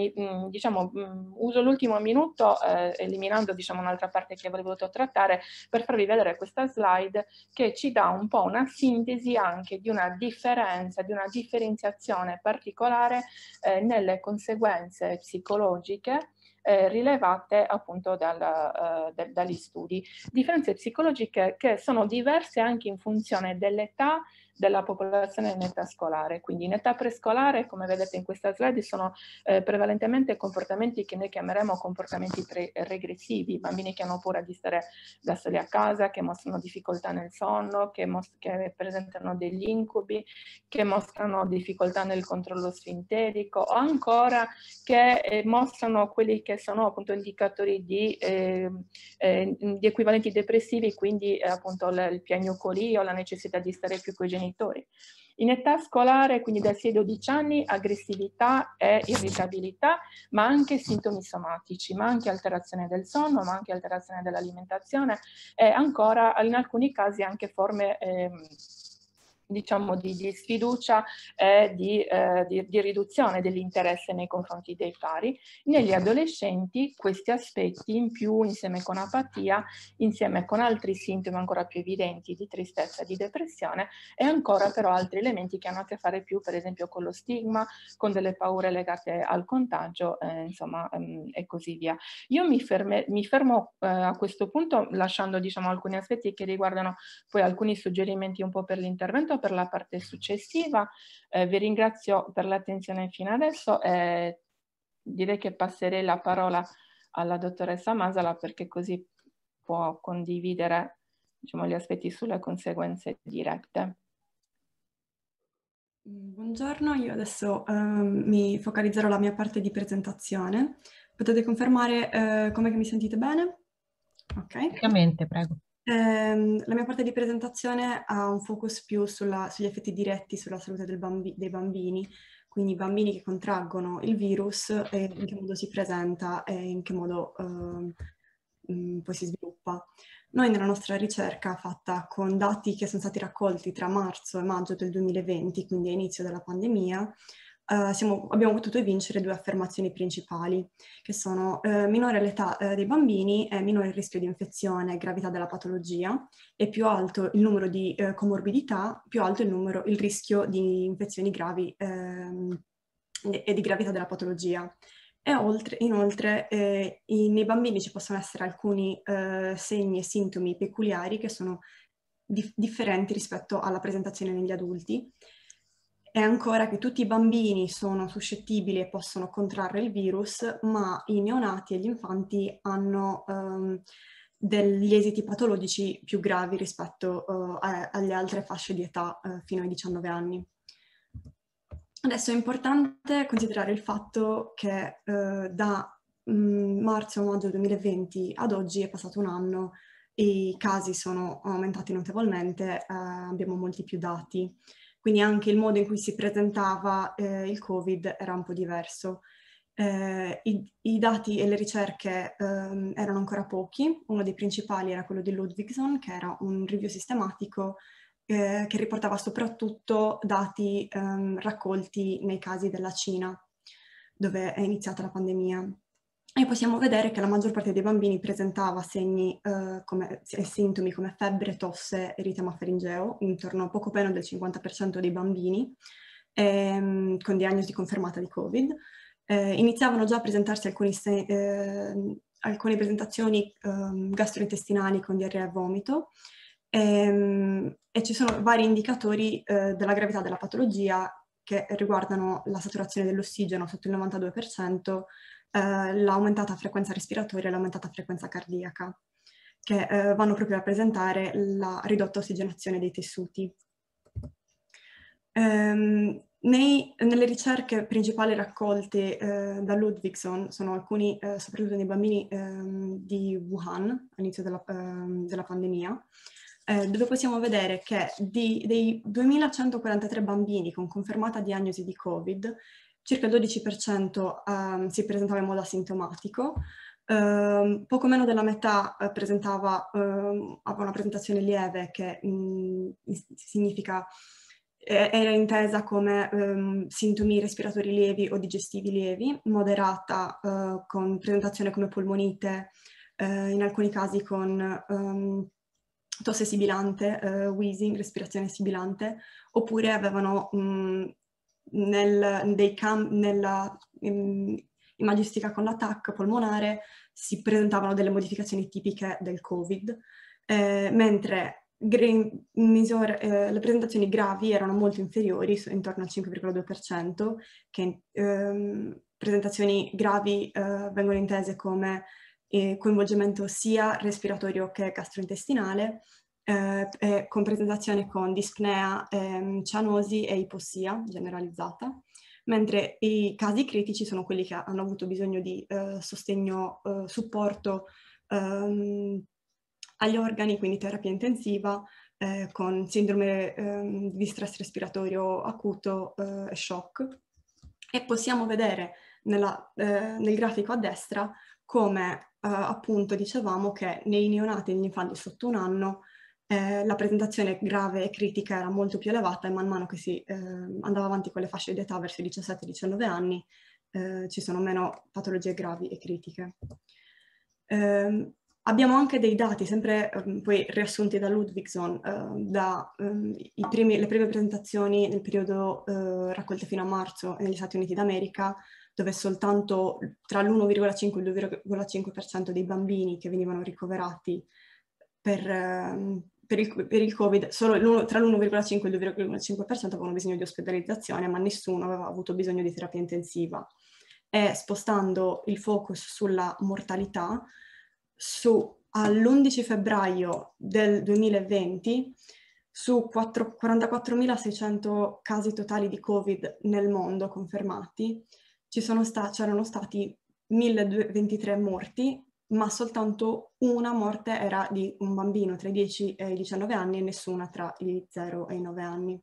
Speaker 2: uso l'ultimo minuto eliminando un'altra parte che avrei voluto trattare per farvi vedere questa slide che ci dà un po' una sintesi anche di una differenza, di una differenziazione particolare nelle conseguenze psicologiche rilevate appunto dagli studi. Differenze psicologiche che sono diverse anche in funzione dell'età della popolazione in età scolare. Quindi in età prescolare, come vedete in questa slide, sono prevalentemente comportamenti che noi chiameremo comportamenti regressivi, bambini che hanno paura di stare da soli a casa, che mostrano difficoltà nel sonno, che presentano degli incubi, che mostrano difficoltà nel controllo sfinterico, o ancora che mostrano quelli che sono appunto indicatori di equivalenti depressivi, quindi appunto il piagnucolio, la necessità di stare più coi genitori. In età scolare, quindi da 6 ai 12 anni, aggressività e irritabilità, ma anche sintomi somatici, ma anche alterazione del sonno, ma anche alterazione dell'alimentazione e ancora in alcuni casi anche forme diciamo di sfiducia e di riduzione dell'interesse nei confronti dei pari. Negli adolescenti questi aspetti in più, insieme con apatia, insieme con altri sintomi ancora più evidenti di tristezza e di depressione e ancora però altri elementi che hanno a che fare più per esempio con lo stigma, con delle paure legate al contagio, insomma, e così via. Io mi fermo a questo punto lasciando diciamo alcuni aspetti che riguardano poi alcuni suggerimenti un po' per l'intervento per la parte successiva. Vi ringrazio per l'attenzione fino adesso e direi che passerei la parola alla dottoressa Masala perché così può condividere diciamo, gli aspetti sulle conseguenze dirette.
Speaker 3: Buongiorno, io adesso mi focalizzerò la mia parte di presentazione. Potete confermare come che mi sentite bene? Ok.
Speaker 4: Ovviamente, prego.
Speaker 3: La mia parte di presentazione ha un focus più sugli effetti diretti sulla salute dei bambini, quindi i bambini che contraggono il virus e in che modo si presenta e in che modo poi si sviluppa. Noi nella nostra ricerca fatta con dati che sono stati raccolti tra marzo e maggio del 2020, quindi a inizio della pandemia, abbiamo potuto evincere due affermazioni principali, che sono minore l'età dei bambini e minore il rischio di infezione e gravità della patologia, e più alto il numero di comorbidità, più alto il rischio di infezioni gravi e di gravità della patologia. E inoltre nei bambini ci possono essere alcuni segni e sintomi peculiari che sono differenti rispetto alla presentazione negli adulti. è ancora che tutti i bambini sono suscettibili e possono contrarre il virus, ma i neonati e gli infanti hanno degli esiti patologici più gravi rispetto alle altre fasce di età fino ai 19 anni. Adesso è importante considerare il fatto che da marzo-maggio 2020 ad oggi è passato un anno, i casi sono aumentati notevolmente, abbiamo molti più dati, quindi anche il modo in cui si presentava il Covid era un po' diverso. I dati e le ricerche erano ancora pochi, uno dei principali era quello di Ludwigson, che era un review sistematico che riportava soprattutto dati raccolti nei casi della Cina, dove è iniziata la pandemia. E possiamo vedere che la maggior parte dei bambini presentava segni e sintomi come febbre, tosse, eritema faringeo, intorno a poco meno del 50% dei bambini, con diagnosi confermata di Covid. Iniziavano già a presentarsi alcune presentazioni gastrointestinali con diarrea e vomito, e ci sono vari indicatori della gravità della patologia che riguardano la saturazione dell'ossigeno sotto il 92%, l'aumentata frequenza respiratoria e l'aumentata frequenza cardiaca, che vanno proprio a presentare la ridotta ossigenazione dei tessuti. Nelle ricerche principali raccolte da Ludwigson sono alcuni, soprattutto nei bambini di Wuhan, all'inizio della pandemia, dove possiamo vedere che dei 2143 bambini con confermata diagnosi di Covid, circa il 12% si presentava in modo asintomatico, poco meno della metà aveva una presentazione lieve, che significa era intesa come sintomi respiratori lievi o digestivi lievi, moderata con presentazione come polmonite, in alcuni casi con tosse sibilante, wheezing, respirazione sibilante, oppure avevano nella imagistica con l'attacco polmonare si presentavano delle modificazioni tipiche del Covid, mentre le presentazioni gravi erano molto inferiori, intorno al 5,2%, che presentazioni gravi vengono intese come coinvolgimento sia respiratorio che gastrointestinale, con presentazione con dispnea, cianosi e ipossia generalizzata, mentre i casi critici sono quelli che hanno avuto bisogno di sostegno, supporto agli organi, quindi terapia intensiva, con sindrome di stress respiratorio acuto e shock. E possiamo vedere nel grafico a destra come appunto dicevamo che nei neonati e negli infanti sotto un anno la presentazione grave e critica era molto più elevata, e man mano che si andava avanti con le fasce di età verso i 17-19 anni ci sono meno patologie gravi e critiche. Abbiamo anche dei dati, sempre poi riassunti da Ludwigson, le prime presentazioni nel periodo raccolte fino a marzo negli Stati Uniti d'America, dove soltanto tra l'1,5 e il 2,5% dei bambini che venivano ricoverati per il Covid, solo tra l'1,5 e il 2,5% avevano bisogno di ospedalizzazione, ma nessuno aveva avuto bisogno di terapia intensiva. E spostando il focus sulla mortalità, all'11 febbraio del 2020, su 44.600 casi totali di Covid nel mondo confermati, c'erano stati 1.023 morti, ma soltanto una morte era di un bambino tra i 10 e i 19 anni e nessuna tra i 0 e i 9 anni.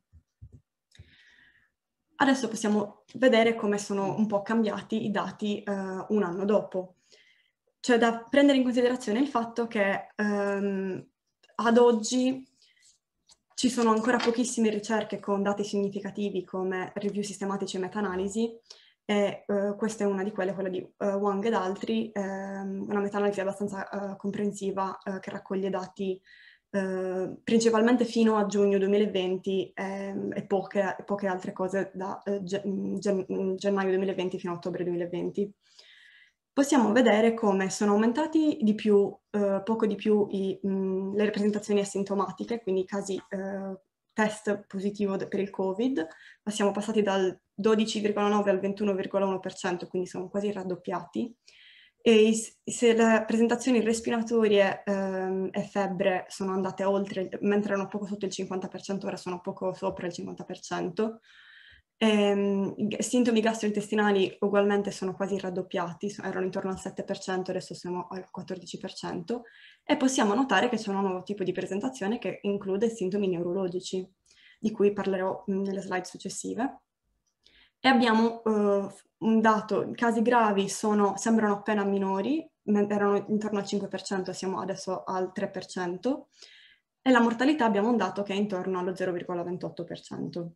Speaker 3: Adesso possiamo vedere come sono un po' cambiati i dati un anno dopo. C'è da prendere in considerazione il fatto che ad oggi ci sono ancora pochissime ricerche con dati significativi come review sistematici e meta-analisi, e questa è una di quelle, quella di Wang ed altri, una meta-analisi abbastanza comprensiva che raccoglie dati principalmente fino a giugno 2020 e poche altre cose da gennaio 2020 fino a ottobre 2020. Possiamo vedere come sono aumentati di più, poco di più le rappresentazioni asintomatiche, quindi i casi test positivo per il Covid, siamo passati dal 12,9 al 21,1%, quindi sono quasi raddoppiati. E se le presentazioni respiratorie e febbre sono andate oltre, mentre erano poco sotto il 50%, ora sono poco sopra il 50%. Sintomi gastrointestinali ugualmente sono quasi raddoppiati, erano intorno al 7%, adesso siamo al 14%, e possiamo notare che c'è un nuovo tipo di presentazione che include sintomi neurologici, di cui parlerò nelle slide successive. E abbiamo un dato, i casi gravi sembrano appena minori, erano intorno al 5%, siamo adesso al 3%, e la mortalità abbiamo un dato che è intorno allo 0,28%.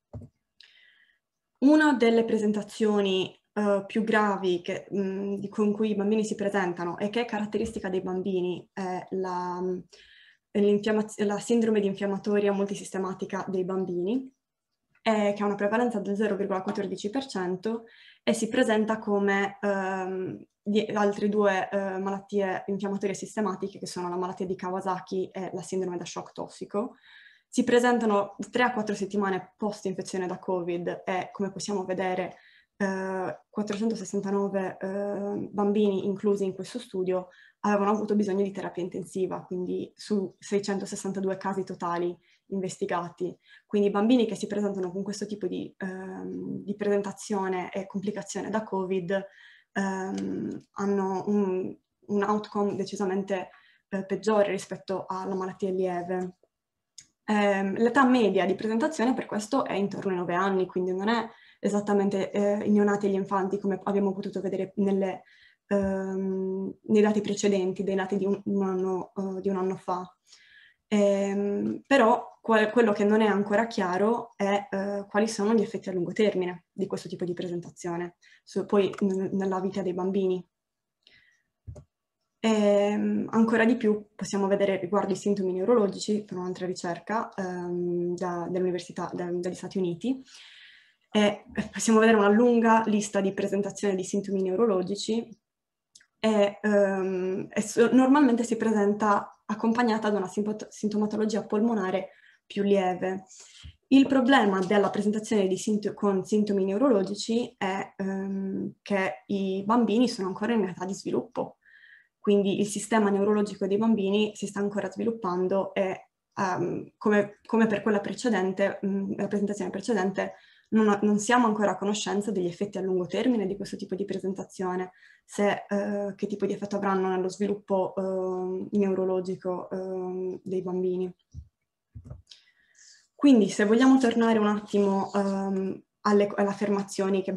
Speaker 3: Una delle presentazioni più gravi con cui i bambini si presentano e che è caratteristica dei bambini è la sindrome di infiammatoria multisistematica dei bambini, che ha una prevalenza del 0,14% e si presenta come altre due malattie infiammatorie sistematiche, che sono la malattia di Kawasaki e la sindrome da shock tossico. Si presentano 3 a 4 settimane post-infezione da Covid e, come possiamo vedere, 469 bambini inclusi in questo studio avevano avuto bisogno di terapia intensiva, quindi su 662 casi totali investigati. Quindi i bambini che si presentano con questo tipo di presentazione e complicazione da Covid hanno un outcome decisamente peggiore rispetto alla malattia lieve. L'età media di presentazione per questo è intorno ai 9 anni, quindi non è esattamente i neonati e gli infanti come abbiamo potuto vedere nei dati precedenti, dei dati di un anno fa. Però quello che non è ancora chiaro è quali sono gli effetti a lungo termine di questo tipo di presentazione, poi nella vita dei bambini. Ancora di più possiamo vedere riguardo i sintomi neurologici per un'altra ricerca dell'Università degli Stati Uniti, e possiamo vedere una lunga lista di presentazioni di sintomi neurologici e normalmente si presenta accompagnata da una sintomatologia polmonare più lieve. Il problema della presentazione con sintomi neurologici è che i bambini sono ancora in età di sviluppo. Quindi il sistema neurologico dei bambini si sta ancora sviluppando e come per quella precedente, la presentazione precedente, non siamo ancora a conoscenza degli effetti a lungo termine di questo tipo di presentazione, che tipo di effetto avranno nello sviluppo neurologico dei bambini. Quindi se vogliamo tornare un attimo alle affermazioni che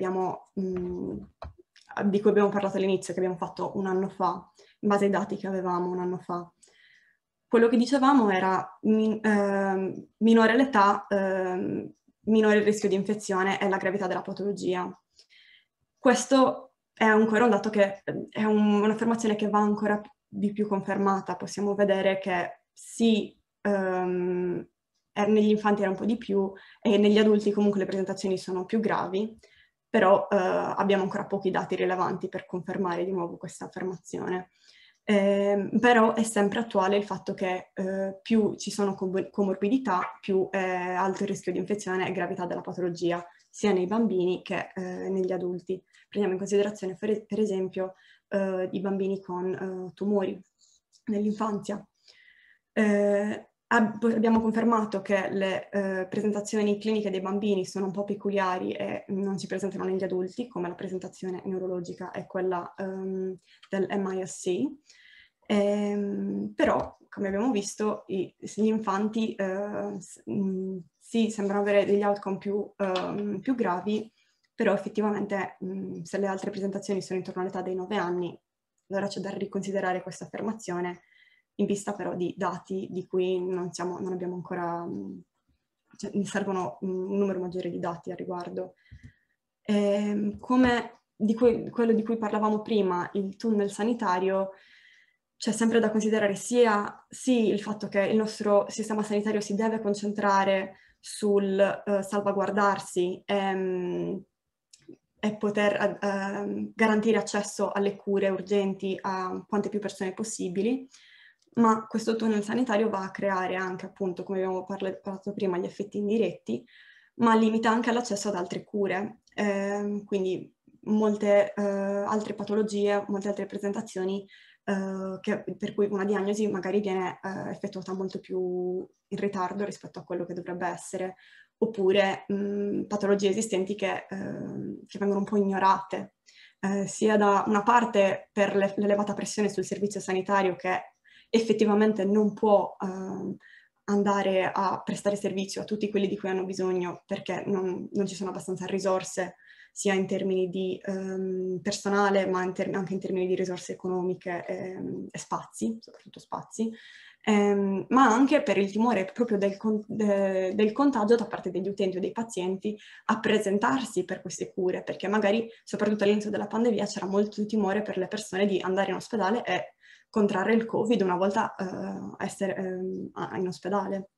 Speaker 3: di cui abbiamo parlato all'inizio, che abbiamo fatto un anno fa, in base ai dati che avevamo un anno fa. Quello che dicevamo era minore l'età, minore il rischio di infezione e la gravità della patologia. Questo è ancora un dato che è un'affermazione che va ancora di più confermata. Possiamo vedere che sì, negli infanti era un po' di più e negli adulti comunque le presentazioni sono più gravi, però abbiamo ancora pochi dati rilevanti per confermare di nuovo questa affermazione. Però è sempre attuale il fatto che più ci sono comorbidità, più è alto il rischio di infezione e gravità della patologia, sia nei bambini che negli adulti. Prendiamo in considerazione per esempio i bambini con tumori nell'infanzia. Abbiamo confermato che le presentazioni cliniche dei bambini sono un po' peculiari e non si presentano negli adulti, come la presentazione neurologica e quella del MIS-C. Però, come abbiamo visto, gli infanti sì, sembrano avere degli outcome più gravi, però effettivamente se le altre presentazioni sono intorno all'età dei 9 anni, allora c'è da riconsiderare questa affermazione, in vista però di dati di cui non abbiamo ancora, cioè, ne servono un numero maggiore di dati a riguardo. Come quello di cui parlavamo prima, il tunnel sanitario, c'è sempre da considerare sì il fatto che il nostro sistema sanitario si deve concentrare sul salvaguardarsi e poter garantire accesso alle cure urgenti a quante più persone possibili, ma questo tunnel sanitario va a creare anche, appunto, come abbiamo parlato prima, gli effetti indiretti, ma limita anche l'accesso ad altre cure. Quindi molte altre patologie, molte altre presentazioni per cui una diagnosi magari viene effettuata molto più in ritardo rispetto a quello che dovrebbe essere, oppure patologie esistenti che vengono un po' ignorate, sia da una parte per l'elevata pressione sul servizio sanitario che effettivamente non può andare a prestare servizio a tutti quelli di cui hanno bisogno perché non ci sono abbastanza risorse, sia in termini di personale, ma anche in termini di risorse economiche e spazi, soprattutto spazi, ma anche per il timore proprio del contagio da parte degli utenti o dei pazienti a presentarsi per queste cure, perché magari, soprattutto all'inizio della pandemia, c'era molto timore per le persone di andare in ospedale e contrarre il Covid una volta essere in ospedale.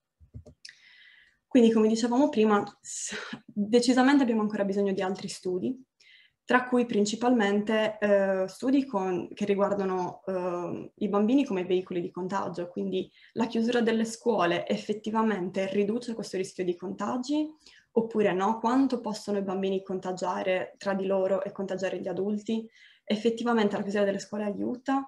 Speaker 3: Quindi, come dicevamo prima, decisamente abbiamo ancora bisogno di altri studi, tra cui principalmente studi che riguardano i bambini come veicoli di contagio, quindi la chiusura delle scuole effettivamente riduce questo rischio di contagi, oppure no? Quanto possono i bambini contagiare tra di loro e contagiare gli adulti? Effettivamente la chiusura delle scuole aiuta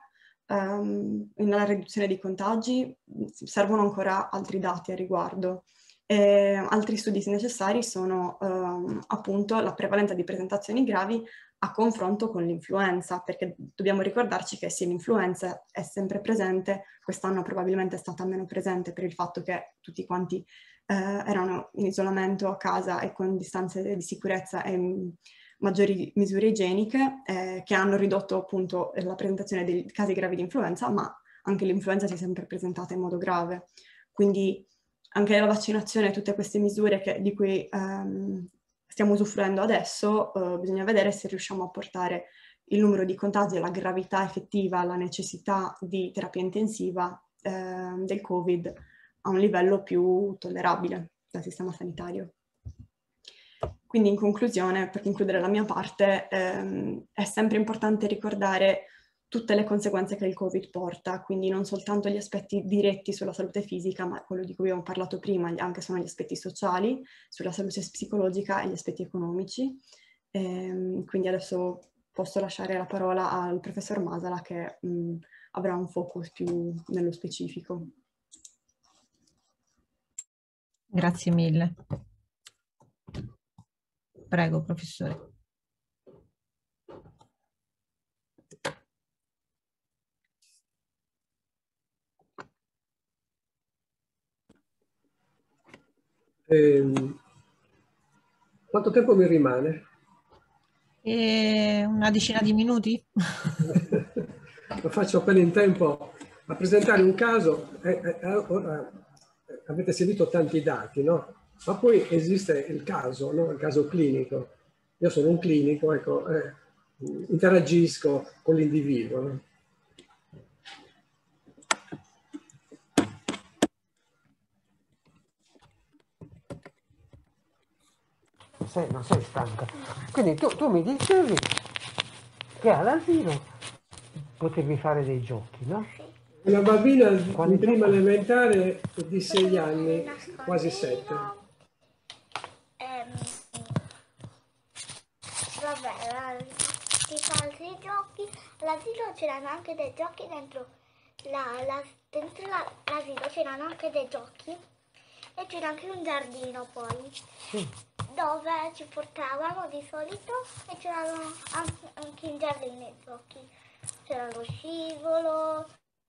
Speaker 3: nella riduzione dei contagi, servono ancora altri dati a riguardo. Altri studi necessari sono appunto la prevalenza di presentazioni gravi a confronto con l'influenza, perché dobbiamo ricordarci che sì, l'influenza è sempre presente, quest'anno probabilmente è stata meno presente per il fatto che tutti quanti erano in isolamento a casa e con distanze di sicurezza e maggiori misure igieniche che hanno ridotto appunto la presentazione dei casi gravi di influenza, ma anche l'influenza si è sempre presentata in modo grave. Quindi anche la vaccinazione e tutte queste misure di cui stiamo usufruendo adesso, bisogna vedere se riusciamo a portare il numero di contagi e la gravità effettiva, la necessità di terapia intensiva del Covid a un livello più tollerabile dal sistema sanitario. Quindi in conclusione, per concludere la mia parte, è sempre importante ricordare tutte le conseguenze che il Covid porta, quindi non soltanto gli aspetti diretti sulla salute fisica, ma quello di cui abbiamo parlato prima, anche sono gli aspetti sociali, sulla salute psicologica e gli aspetti economici. Quindi adesso posso lasciare la parola al professor Masala che avrà un focus più nello specifico.
Speaker 4: Grazie mille. Prego, professore.
Speaker 5: Quanto tempo mi rimane?
Speaker 4: Una decina di minuti?
Speaker 5: Lo faccio appena in tempo a presentare un caso. Ora avete sentito tanti dati, no? Ma poi esiste il caso, no? Il caso clinico. Io sono un clinico, ecco, interagisco con l'individuo, no? Non sei stanca. Quindi tu mi dicevi che all'asilo potevi fare dei giochi, no? Una bambina in prima elementare di 6 anni, quasi 7.
Speaker 6: Vabbè, si fa altri giochi. All'asilo c'erano anche dei giochi dentro l'asilo c'erano anche dei giochi e c'era anche un giardino poi. Sì. Dove ci portavano di solito e c'erano anche in giardino i giochi. C'era lo scivolo.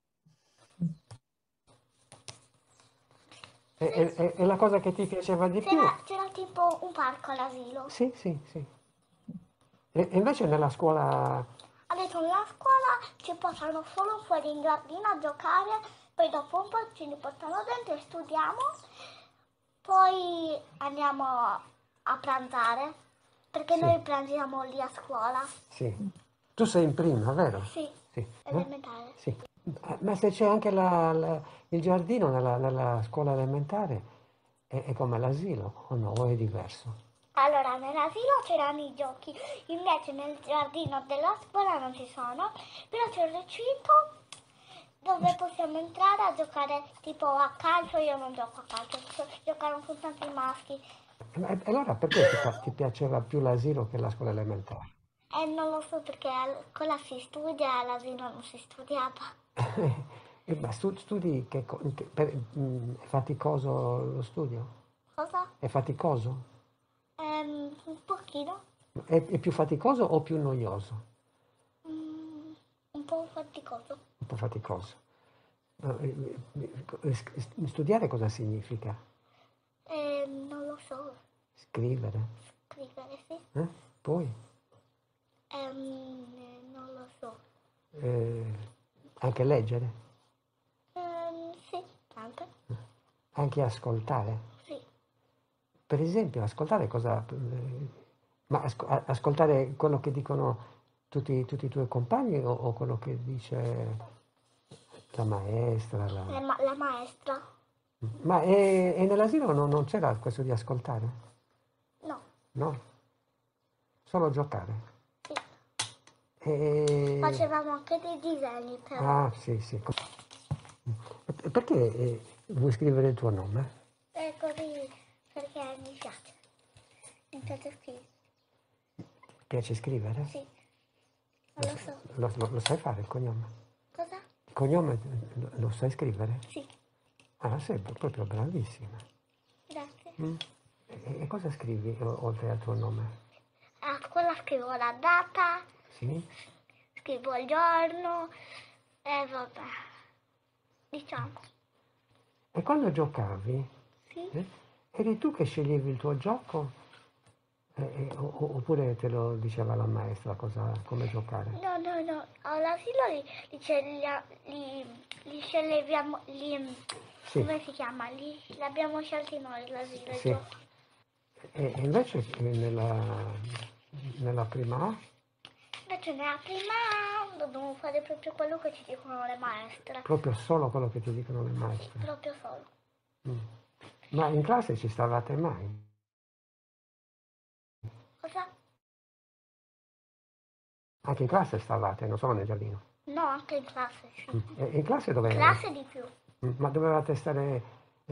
Speaker 5: E la cosa che ti piaceva di più?
Speaker 6: C'era tipo un parco all'asilo.
Speaker 5: Sì, sì, sì. E invece nella scuola...
Speaker 6: Adesso nella scuola ci portano solo fuori in giardino a giocare, poi dopo un po' ci riportano dentro e studiamo, poi andiamo a pranzare, perché noi pranziamo lì a scuola.
Speaker 5: Sì. Tu sei in prima, vero?
Speaker 6: Sì,
Speaker 5: sì.
Speaker 6: elementare.
Speaker 5: Sì. Ma se c'è anche il giardino nella scuola elementare, è come l'asilo o no? O è diverso?
Speaker 6: Allora, nell'asilo c'erano i giochi, invece nel giardino della scuola non ci sono, però c'è il recinto dove possiamo entrare a giocare tipo a calcio. Io non gioco a calcio, giocano soltanto i maschi.
Speaker 5: Allora perché ti piaceva più l'asilo che la scuola elementare?
Speaker 6: Non lo so perché a scuola si studia, all'asilo non si studiava.
Speaker 5: Ma studi è faticoso lo studio?
Speaker 6: Cosa?
Speaker 5: È faticoso?
Speaker 6: Un pochino,
Speaker 5: È più faticoso o più noioso?
Speaker 6: un po' faticoso.
Speaker 5: Un po' faticoso. Studiare cosa significa?
Speaker 6: Non lo so,
Speaker 5: Scrivere?
Speaker 6: scrivere, sì.
Speaker 5: Poi?
Speaker 6: Non lo so.
Speaker 5: Anche leggere?
Speaker 6: Sì, anche.
Speaker 5: Anche ascoltare?
Speaker 6: Sì.
Speaker 5: Per esempio, ascoltare cosa... Ma ascoltare quello che dicono tutti i tuoi compagni o quello che dice la maestra?
Speaker 6: La maestra?
Speaker 5: Ma e nell'asilo non c'era questo di ascoltare?
Speaker 6: No.
Speaker 5: No? Solo giocare?
Speaker 6: Sì.
Speaker 5: E...
Speaker 6: Facevamo anche dei disegni però.
Speaker 5: Ah, sì, sì. E perché vuoi scrivere il tuo nome?
Speaker 6: È così perché mi piace. Mi piace scrivere.
Speaker 5: Piace scrivere?
Speaker 6: Sì. Non lo so.
Speaker 5: Lo sai fare il cognome?
Speaker 6: Cosa?
Speaker 5: Il cognome lo sai scrivere?
Speaker 6: Sì.
Speaker 5: Ah, sei proprio bravissima.
Speaker 6: Grazie.
Speaker 5: E cosa scrivi oltre al tuo nome?
Speaker 6: A scuola scrivo la data,
Speaker 5: Sì?
Speaker 6: scrivo il giorno e vabbè. Diciamo.
Speaker 5: E quando giocavi,
Speaker 6: Sì.
Speaker 5: eri tu che sceglievi il tuo gioco? Oppure te lo diceva la maestra come giocare?
Speaker 6: No. All'asilo li scegliamo,
Speaker 5: Sì.
Speaker 6: come si chiama? Li abbiamo scelti noi l'asilo.
Speaker 5: Sì. E invece nella prima A?
Speaker 6: Invece nella prima dobbiamo fare proprio quello che ci dicono le maestre.
Speaker 5: Proprio solo quello che ti dicono le maestre?
Speaker 6: Proprio solo.
Speaker 5: Ma in classe ci stavate mai?
Speaker 6: Cosa?
Speaker 5: Anche in classe stavate, non solo nel giardino?
Speaker 6: No, anche in classe, sì.
Speaker 5: E in classe dove?
Speaker 6: In classe di più.
Speaker 5: Ma dovevate stare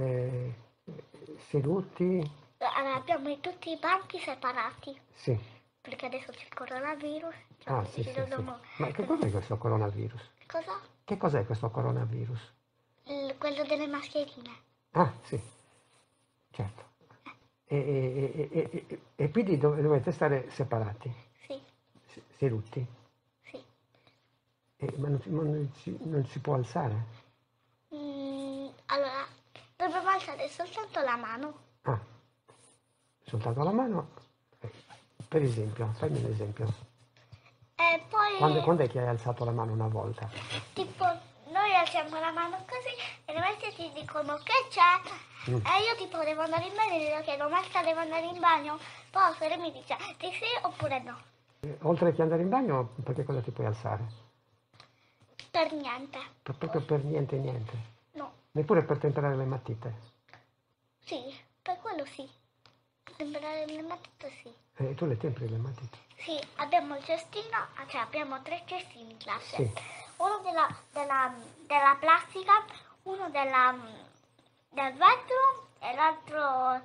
Speaker 5: seduti?
Speaker 6: Allora, abbiamo tutti i banchi separati,
Speaker 5: Sì.
Speaker 6: perché adesso c'è il coronavirus. Cioè
Speaker 5: Ah, sì,
Speaker 6: ci
Speaker 5: sì, sì.
Speaker 6: dobbiamo...
Speaker 5: Ma che cos'è questo coronavirus?
Speaker 6: Cosa?
Speaker 5: Che cos'è questo coronavirus?
Speaker 6: Quello delle mascherine.
Speaker 5: Ah, sì, certo. E quindi dovete stare separati,
Speaker 6: Sì,
Speaker 5: seduti?
Speaker 6: sì.
Speaker 5: Ma non si può alzare?
Speaker 6: Allora, dobbiamo alzare soltanto la mano.
Speaker 5: Ah, soltanto la mano? Per esempio, fammi un esempio.
Speaker 6: E poi,
Speaker 5: Quando è che hai alzato la mano una volta?
Speaker 6: tipo, noi alziamo la mano così e le maestre ci dicono che c'è. E io tipo devo andare in bagno e dico che maestra devo andare in bagno. Poi lei mi dice di sì oppure no.
Speaker 5: Oltre che andare in bagno, perché cosa ti puoi alzare?
Speaker 6: Per niente.
Speaker 5: Proprio per niente niente?
Speaker 6: No.
Speaker 5: Neppure per temperare le matite?
Speaker 6: Sì, per quello sì. Temperare le matite sì.
Speaker 5: E tu le temperi le matite?
Speaker 6: Sì, abbiamo il cestino, cioè abbiamo 3 cestini in classe.
Speaker 5: Sì.
Speaker 6: Uno della plastica, uno del vetro e l'altro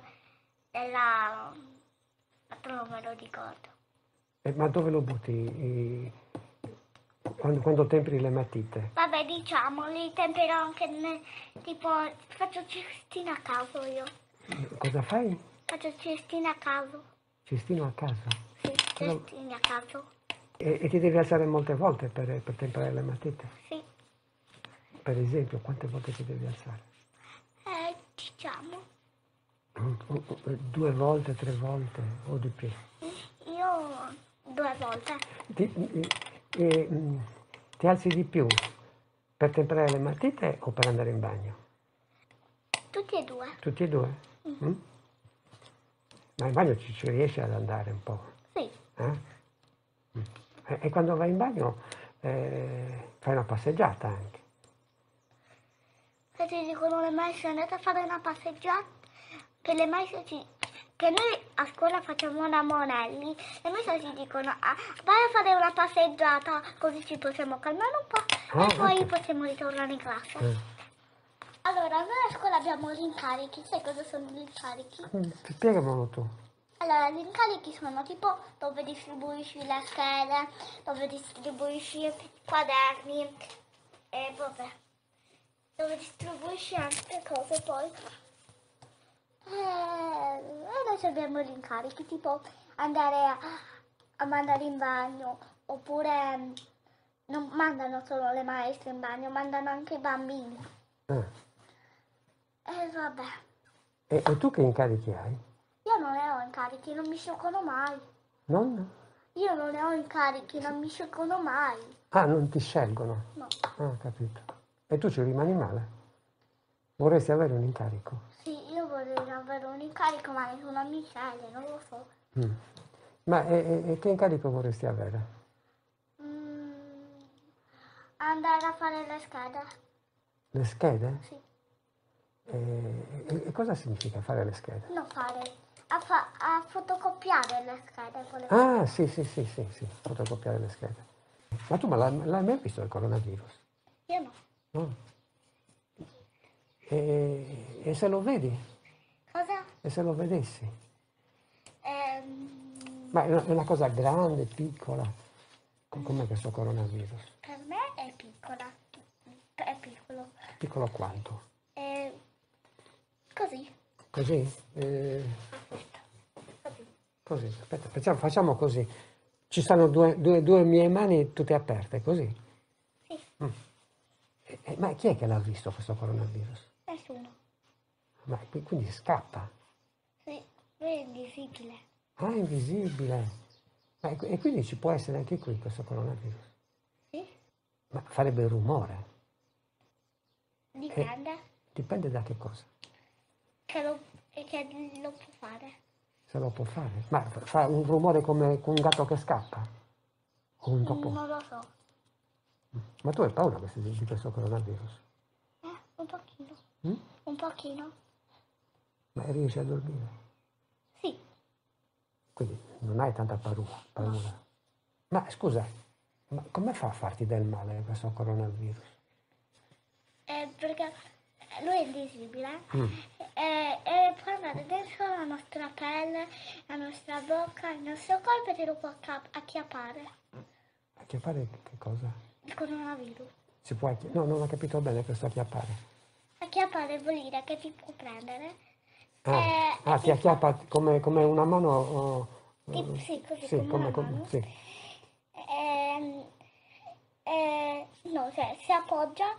Speaker 6: l'altro non me lo ricordo.
Speaker 5: Ma dove lo butti quando temperi le matite?
Speaker 6: Vabbè, diciamo, li tempero anche tipo, faccio cestino a caso io.
Speaker 5: Cosa fai?
Speaker 6: Faccio cestino a caso.
Speaker 5: Cestino a casa?
Speaker 6: Sì, cestini a caso.
Speaker 5: E ti devi alzare molte volte per temperare le matite?
Speaker 6: Sì.
Speaker 5: Per esempio, quante volte ti devi alzare?
Speaker 6: Diciamo.
Speaker 5: 2 volte, 3 volte o di più?
Speaker 6: Io 2 volte.
Speaker 5: Ti alzi di più per temperare le matite o per andare in bagno?
Speaker 6: Tutti e due.
Speaker 5: Tutti e due? Ma in bagno ci riesci ad andare un po'?
Speaker 6: Sì.
Speaker 5: E quando vai in bagno fai una passeggiata anche?
Speaker 6: Se ti dicono le maestre andate a fare una passeggiata, che le maestre che noi a scuola facciamo ramonelli e noi ci dicono vai a fare una passeggiata così ci possiamo calmare un po' e poi possiamo ritornare in classe. Allora, noi a scuola abbiamo gli incarichi, sai cosa sono gli incarichi?
Speaker 7: Spiegamelo tu.
Speaker 6: Allora, gli incarichi sono tipo dove distribuisci le schede, dove distribuisci i quaderni e vabbè, dove distribuisci altre cose poi. Adesso abbiamo gli incarichi, tipo andare a mandare in bagno, oppure non mandano solo le maestre in bagno, mandano anche i bambini. Vabbè.
Speaker 7: E tu che incarichi hai?
Speaker 6: Io non ne ho incarichi, non mi sciolgono mai.
Speaker 7: Non?
Speaker 6: Io non ne ho incarichi, non mi sciolgono mai.
Speaker 7: Ah, non ti scelgono?
Speaker 6: No.
Speaker 7: Ah, capito. E tu ci rimani male? Vorresti avere un incarico?
Speaker 6: Sì, io vorrei avere un incarico, ma nessuno mi sceglie, non lo so.
Speaker 7: Ma che incarico vorresti avere?
Speaker 6: Andare a fare le schede.
Speaker 7: Le schede?
Speaker 6: Sì.
Speaker 7: E cosa significa fare le schede?
Speaker 6: Non fare, a fotocopiare le schede.
Speaker 7: Ah, sì, fotocopiare le schede. Ma tu l'hai mai visto il coronavirus?
Speaker 6: Io no.
Speaker 7: No. E se lo vedi?
Speaker 6: Cosa?
Speaker 7: E se lo vedessi? Ma è una cosa grande, piccola? Com'è questo coronavirus?
Speaker 6: Per me è piccola. È piccolo.
Speaker 7: Piccolo quanto?
Speaker 6: Così.
Speaker 7: Così? Così, aspetta, facciamo così. Ci stanno due mie mani tutte aperte, così?
Speaker 6: Sì.
Speaker 7: Ma chi è che l'ha visto questo coronavirus?
Speaker 6: Nessuno.
Speaker 7: Ma quindi scappa?
Speaker 6: Sì, lui è invisibile.
Speaker 7: Ah, è invisibile. E quindi ci può essere anche qui questo coronavirus?
Speaker 6: Sì.
Speaker 7: Ma farebbe rumore?
Speaker 6: Dipende.
Speaker 7: Dipende da che cosa?
Speaker 6: Che lo può fare.
Speaker 7: Se lo può fare. Ma fa un rumore come un gatto che scappa? O un topo?
Speaker 6: Non lo so.
Speaker 7: Ma tu hai paura di questo coronavirus?
Speaker 6: Un pochino. Un pochino.
Speaker 7: Ma riesci a dormire?
Speaker 6: Sì.
Speaker 7: Quindi non hai tanta paura.
Speaker 6: No.
Speaker 7: Ma scusa, ma come fa a farti del male questo coronavirus?
Speaker 6: Perché lui è invisibile e può andare dentro la nostra pelle, la nostra bocca, il nostro corpo e te lo può acchiappare.
Speaker 7: Acchiappare che cosa?
Speaker 6: Il coronavirus.
Speaker 7: Si può no, non ho capito bene questo acchiappare.
Speaker 6: Acchiappare vuol dire che ti può prendere.
Speaker 7: Ti acchiappa come una mano?
Speaker 6: Sì, così
Speaker 7: sì,
Speaker 6: come una mano.
Speaker 7: Sì.
Speaker 6: No, cioè si appoggia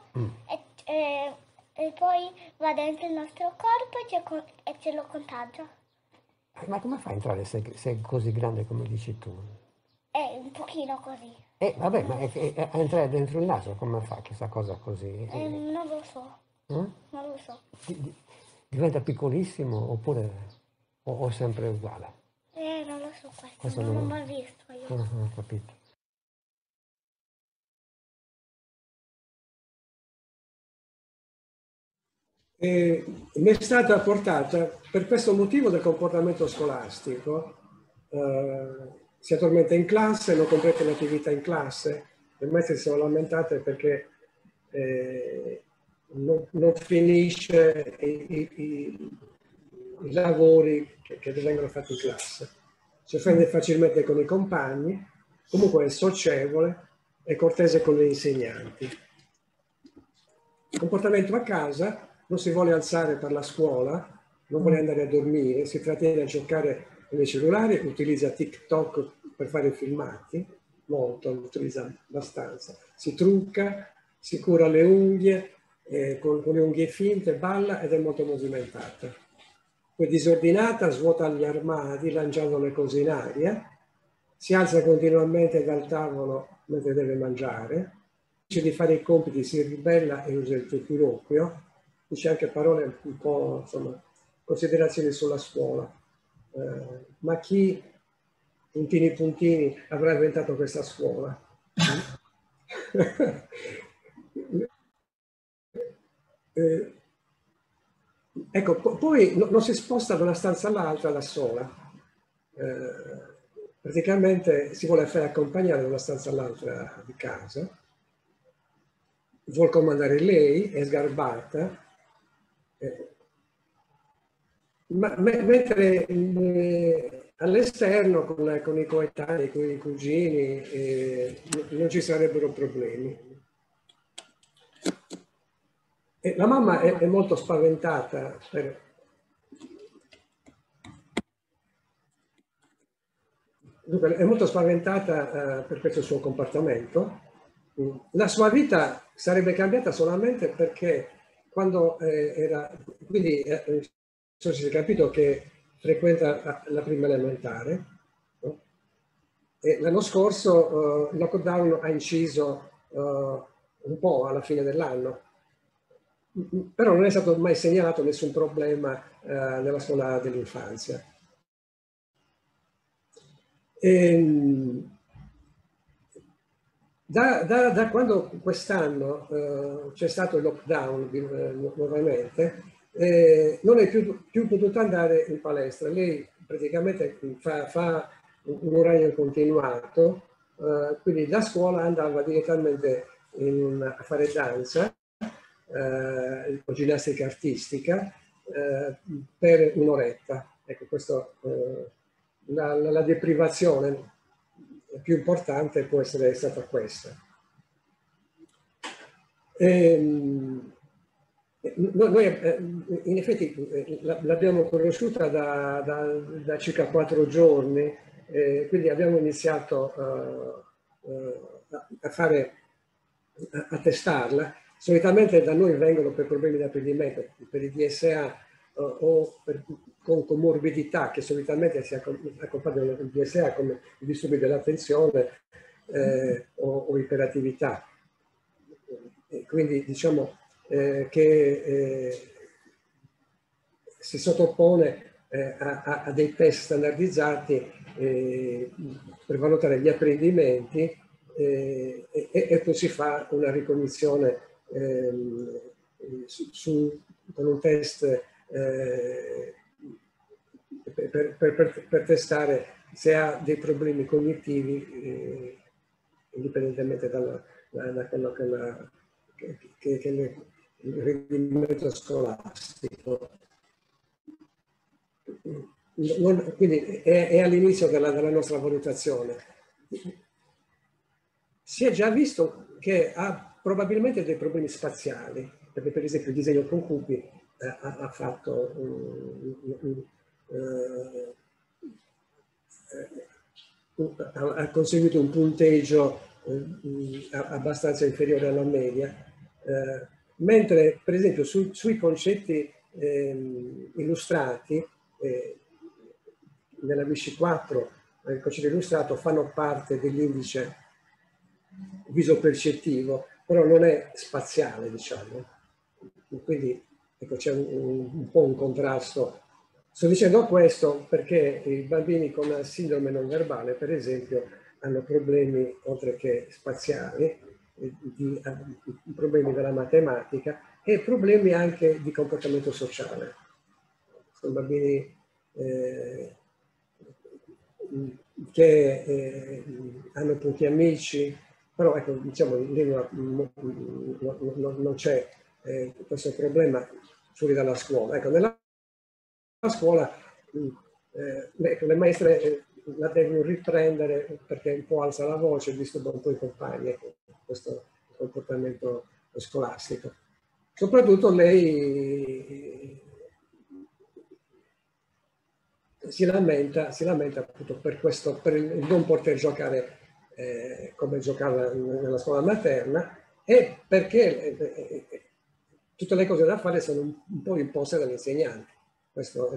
Speaker 6: e poi va dentro il nostro corpo e ce lo contagia.
Speaker 7: Ma come fai a entrare se è così grande come dici tu?
Speaker 6: È un pochino così.
Speaker 7: Vabbè, ma a entrare dentro il naso come fa questa cosa così?
Speaker 6: Non lo so. Non lo so.
Speaker 7: Diventa piccolissimo oppure o sempre uguale?
Speaker 6: Non lo so questo non l'ho mai visto io.
Speaker 7: Ho capito.
Speaker 5: Mi è stata portata per questo motivo del comportamento scolastico. Si addormenta in classe, non completa l'attività in classe, le maestre si sono lamentate perché non finisce i lavori che vengono fatti in classe. Si offende facilmente con i compagni, comunque è socievole e cortese con gli insegnanti. Comportamento a casa: non si vuole alzare per la scuola, non vuole andare a dormire, si trattiene a giocare con i cellulari, utilizza TikTok per fare filmati, molto, lo utilizza abbastanza, si trucca, si cura le unghie, con le unghie finte, balla ed è molto movimentata. Poi disordinata, svuota gli armadi lanciando le cose in aria, si alza continuamente dal tavolo mentre deve mangiare, dice di fare i compiti, si ribella e usa il turpiloquio, dice anche parole un po', insomma, considerazioni sulla scuola. Ma chi, puntini puntini, avrà inventato questa scuola? ecco, poi non si sposta da una stanza all'altra da sola. Praticamente si vuole fare accompagnare da una stanza all'altra di casa, vuol comandare lei, è sgarbata, mentre all'esterno con i coetanei, con i cugini, non ci sarebbero problemi. E la mamma è molto spaventata dunque, è molto spaventata per questo suo comportamento. La sua vita sarebbe cambiata solamente perché quando era... Quindi si è capito che frequenta la prima elementare, no? E l'anno scorso il lockdown ha inciso un po' alla fine dell'anno, però non è stato mai segnalato nessun problema nella scuola dell'infanzia. Da quando quest'anno c'è stato il lockdown nuovamente, non è più potuta andare in palestra. Lei praticamente fa un orario continuato, quindi da scuola andava direttamente a fare danza o ginnastica artistica per un'oretta. Ecco, questo, la deprivazione più importante può essere stata questa. Noi in effetti l'abbiamo conosciuta da circa 4 giorni, quindi abbiamo iniziato a testarla. Solitamente da noi vengono per problemi di apprendimento, per il DSA o con comorbidità che solitamente si accompagnano al DSA come i disturbi dell'attenzione o iperattività. E quindi diciamo che si sottopone a dei test standardizzati per valutare gli apprendimenti e poi si fa una ricognizione con un test per testare se ha dei problemi cognitivi indipendentemente da quello che è il rendimento scolastico. Quindi è all'inizio della nostra valutazione. Si è già visto che ha probabilmente dei problemi spaziali, perché per esempio il disegno con cubi ha fatto ha conseguito un punteggio abbastanza inferiore alla media, mentre per esempio sui concetti illustrati nella VC4 il concetto illustrato fanno parte dell'indice viso-percettivo, però non è spaziale, diciamo. Quindi ecco, c'è un po' un contrasto. Sto dicendo questo perché i bambini con la sindrome non verbale, per esempio, hanno problemi, oltre che spaziali, problemi della matematica e problemi anche di comportamento sociale. Sono bambini che hanno pochi amici, però ecco, diciamo, lì non c'è questo problema fuori dalla scuola. Ecco, nella scuola ecco, le maestre la devono riprendere perché un po' alza la voce, disturba un po' i compagni, ecco, questo comportamento scolastico. Soprattutto lei si lamenta appunto per questo, per il non poter giocare come giocava nella scuola materna e perché tutte le cose da fare sono un po' imposte dall'insegnante. Questo è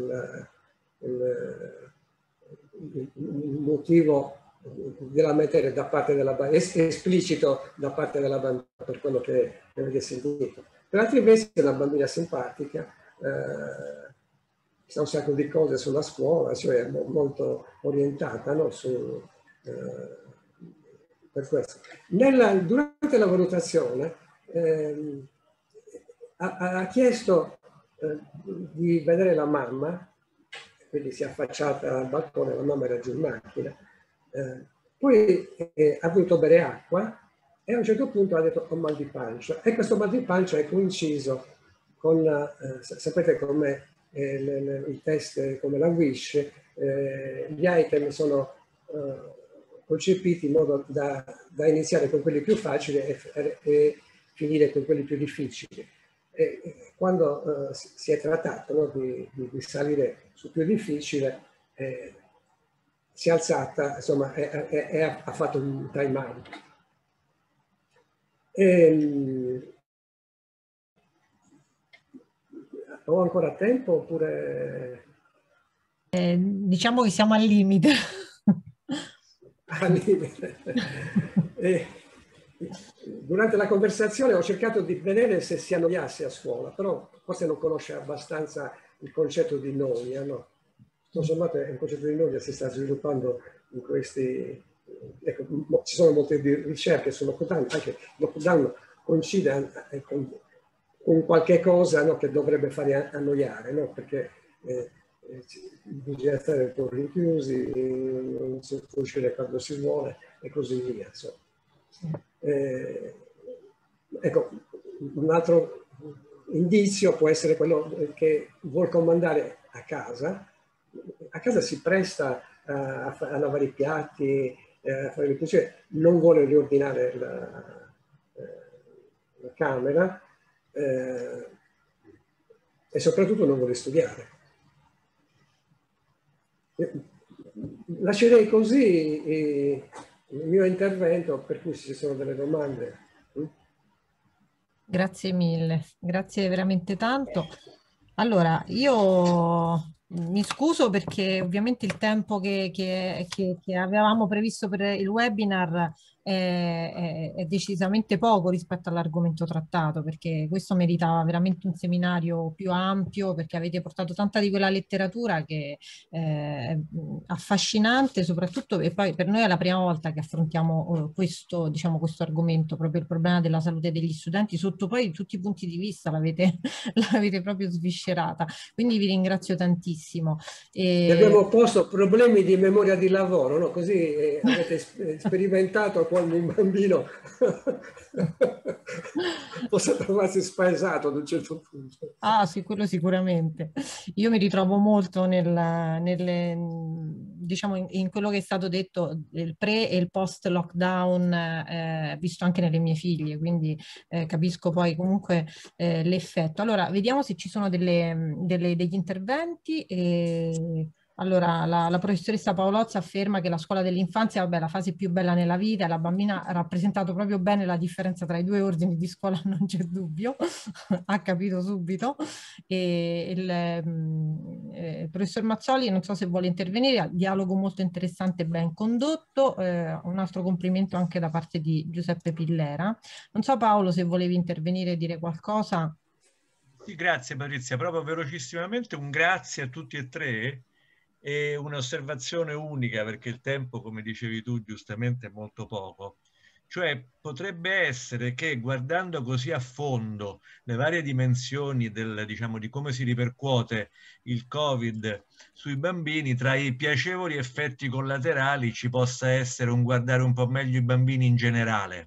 Speaker 5: il motivo della materia da parte della bambina, esplicito da parte della bambina per quello che avete sentito. Per altri versi è una bambina simpatica, sa un sacco di cose sulla scuola, cioè molto orientata, no? Per questo. Durante la valutazione ha chiesto di vedere la mamma, quindi si è affacciata al balcone, la mamma era giù in macchina, poi ha voluto bere acqua e a un certo punto ha detto ho mal di pancia, e questo mal di pancia è coinciso con, sapete come i test, come la WISH, gli item sono concepiti in modo da iniziare con quelli più facili e finire con quelli più difficili. E quando si è trattato, no, di salire su più difficile, si è alzata, insomma, e ha fatto un time out. Ho ancora tempo oppure...
Speaker 4: Diciamo che siamo al limite.
Speaker 5: Al limite. Durante la conversazione ho cercato di vedere se si annoiasse a scuola, però forse non conosce abbastanza il concetto di noia, no? Tutto sommato è un concetto di noia si sta sviluppando in questi... Ecco, ci sono molte ricerche sul lockdown, anche il lockdown coincide con qualche cosa, no, che dovrebbe fare annoiare, no? Perché bisogna stare un po' rinchiusi, non si può uscire quando si vuole e così via. Insomma. Ecco, un altro indizio può essere quello che vuol comandare a casa. A casa si presta a lavare i piatti, a fare le pulizie, non vuole riordinare la camera e soprattutto non vuole studiare. Lascerei così il mio intervento, per cui se ci sono delle domande.
Speaker 4: Grazie mille, grazie veramente tanto. Allora, io mi scuso perché ovviamente il tempo che avevamo previsto per il webinar è decisamente poco rispetto all'argomento trattato, perché questo meritava veramente un seminario più ampio, perché avete portato tanta di quella letteratura che è affascinante, soprattutto, e poi per noi è la prima volta che affrontiamo questo, diciamo, questo argomento, proprio il problema della salute degli studenti, sotto poi tutti i punti di vista l'avete proprio sviscerata. Quindi vi ringrazio tantissimo.
Speaker 5: Vi abbiamo posto problemi di memoria di lavoro, no? Così avete sperimentato quando un bambino possa trovarsi spaesato ad un certo punto.
Speaker 4: Ah, sì, quello sicuramente. Io mi ritrovo molto diciamo in quello che è stato detto, il pre e il post lockdown, visto anche nelle mie figlie, quindi capisco poi comunque l'effetto. Allora, vediamo se ci sono degli interventi. Allora, la professoressa Paolozza afferma che la scuola dell'infanzia, vabbè, la fase più bella nella vita, e la bambina ha rappresentato proprio bene la differenza tra i due ordini di scuola, non c'è dubbio, ha capito subito. E il professor Mazzoli, non so se vuole intervenire, dialogo molto interessante e ben condotto, un altro complimento anche da parte di Giuseppe Pillera. Non so Paolo se volevi intervenire e dire qualcosa.
Speaker 8: Sì, grazie Patrizia, proprio velocissimamente un grazie a tutti e tre. E un'osservazione unica, perché il tempo, come dicevi tu giustamente, è molto poco. Cioè potrebbe essere che guardando così a fondo le varie dimensioni diciamo, di come si ripercuote il Covid sui bambini, tra i piacevoli effetti collaterali ci possa essere un guardare un po' meglio i bambini in generale.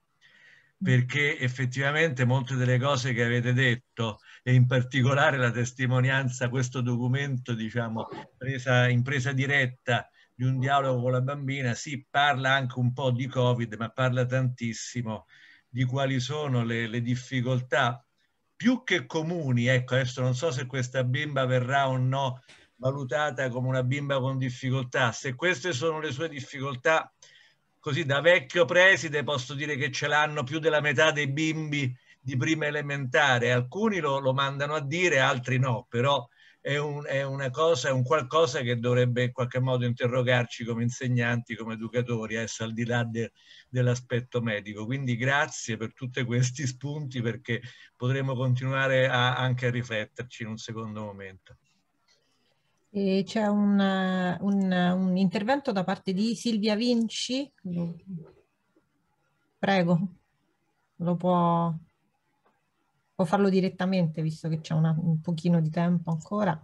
Speaker 8: Perché effettivamente molte delle cose che avete detto, e in particolare la testimonianza, questo documento, diciamo, in presa diretta di un dialogo con la bambina, sì, parla anche un po' di Covid, ma parla tantissimo di quali sono le difficoltà più che comuni. Ecco, adesso non so se questa bimba verrà o no valutata come una bimba con difficoltà. Se queste sono le sue difficoltà, così da vecchio preside posso dire che ce l'hanno più della metà dei bimbi di prima elementare. Alcuni lo mandano a dire, altri no, però è una cosa, è un qualcosa che dovrebbe in qualche modo interrogarci come insegnanti, come educatori, adesso al di là dell'aspetto medico. Quindi grazie per tutti questi spunti, perché potremo continuare anche a rifletterci in un secondo momento.
Speaker 4: C'è un intervento da parte di Silvia Vinci. Prego, lo può... Può farlo direttamente, visto che c'è un pochino di tempo ancora.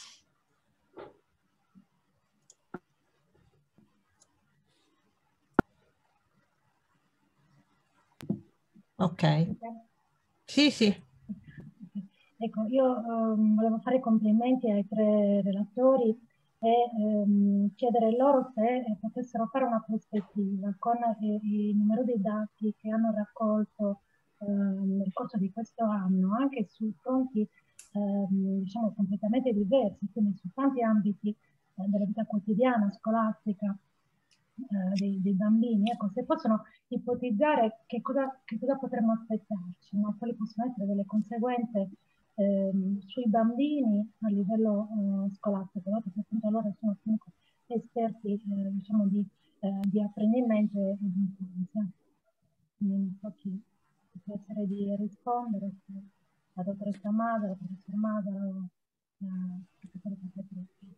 Speaker 4: Ok. Sì, sì.
Speaker 9: Ecco, io volevo fare complimenti ai 3 relatori e chiedere loro se potessero fare una prospettiva con i numerosi dati che hanno raccolto nel corso di questo anno, anche su fronti diciamo completamente diversi, quindi su tanti ambiti della vita quotidiana, scolastica, dei bambini. Ecco, se possono ipotizzare che cosa potremmo aspettarci, no? Quali possono essere delle conseguenze sui bambini a livello scolastico, no? Perché appunto loro sono comunque esperti diciamo di apprendimento e di infanzia. Quindi non so chi può essere di rispondere, se la dottoressa Madara, la professor Madara o la professoressa Petrucci.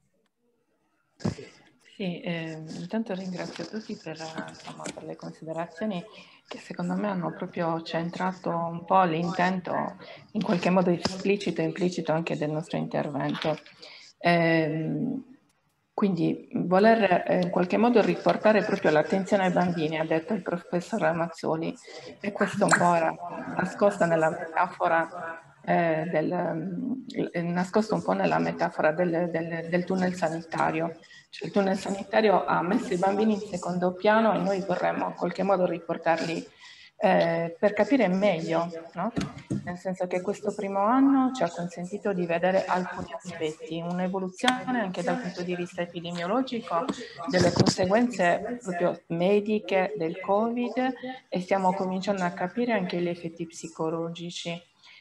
Speaker 2: Sì, intanto ringrazio tutti per le considerazioni che secondo me hanno proprio centrato un po' l'intento, in qualche modo esplicito e implicito anche del nostro intervento. Quindi voler in qualche modo riportare proprio l'attenzione ai bambini, ha detto il professor Ramazzoli, e questo un po' era nascosto nella metafora nascosto un po' nella metafora del tunnel sanitario. Cioè, il tunnel sanitario ha messo i bambini in secondo piano e noi vorremmo in qualche modo riportarli per capire meglio, no? Nel senso che questo primo anno ci ha consentito di vedere alcuni aspetti, un'evoluzione anche dal punto di vista epidemiologico delle conseguenze proprio mediche del Covid, e stiamo cominciando a capire anche gli effetti psicologici.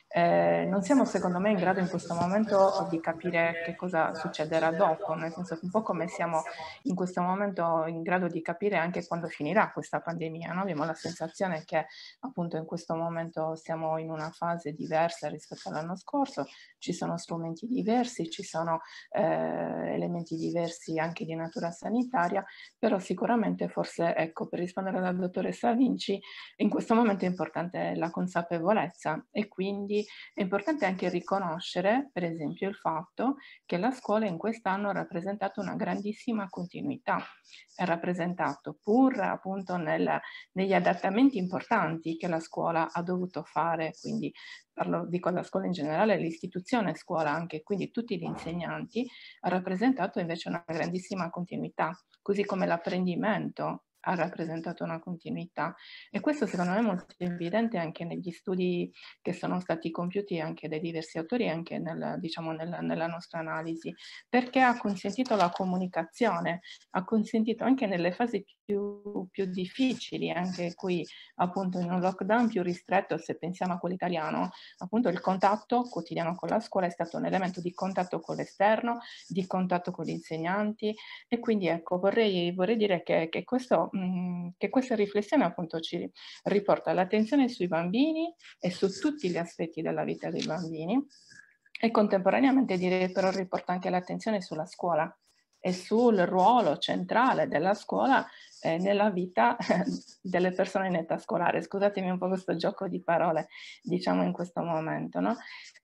Speaker 2: Non siamo secondo me in grado in questo momento di capire che cosa succederà dopo, nel senso che un po' come siamo in questo momento in grado di capire anche quando finirà questa pandemia, no? Abbiamo la sensazione che appunto in questo momento siamo in una fase diversa rispetto all'anno scorso, ci sono strumenti diversi, ci sono elementi diversi anche di natura sanitaria, però sicuramente forse, ecco, per rispondere alla dottoressa Vinci, in questo momento è importante la consapevolezza e quindi è importante anche riconoscere, per esempio, il fatto che la scuola in quest'anno ha rappresentato una grandissima continuità, ha rappresentato pur appunto negli adattamenti importanti che la scuola ha dovuto fare, quindi dico la scuola in generale, l'istituzione scuola anche, quindi tutti gli insegnanti, ha rappresentato invece una grandissima continuità, così come l'apprendimento ha rappresentato una continuità, e questo secondo me è molto evidente anche negli studi che sono stati compiuti anche dai diversi autori, anche nella nostra analisi, perché ha consentito la comunicazione, ha consentito anche nelle fasi più difficili, anche qui appunto in un lockdown più ristretto, se pensiamo a quello italiano, appunto il contatto quotidiano con la scuola è stato un elemento di contatto con l'esterno, di contatto con gli insegnanti, e quindi ecco vorrei dire che questa riflessione appunto ci riporta l'attenzione sui bambini e su tutti gli aspetti della vita dei bambini, e contemporaneamente direi però riporta anche l'attenzione sulla scuola e sul ruolo centrale della scuola nella vita delle persone in età scolare. Scusatemi un po' questo gioco di parole, diciamo in questo momento, no?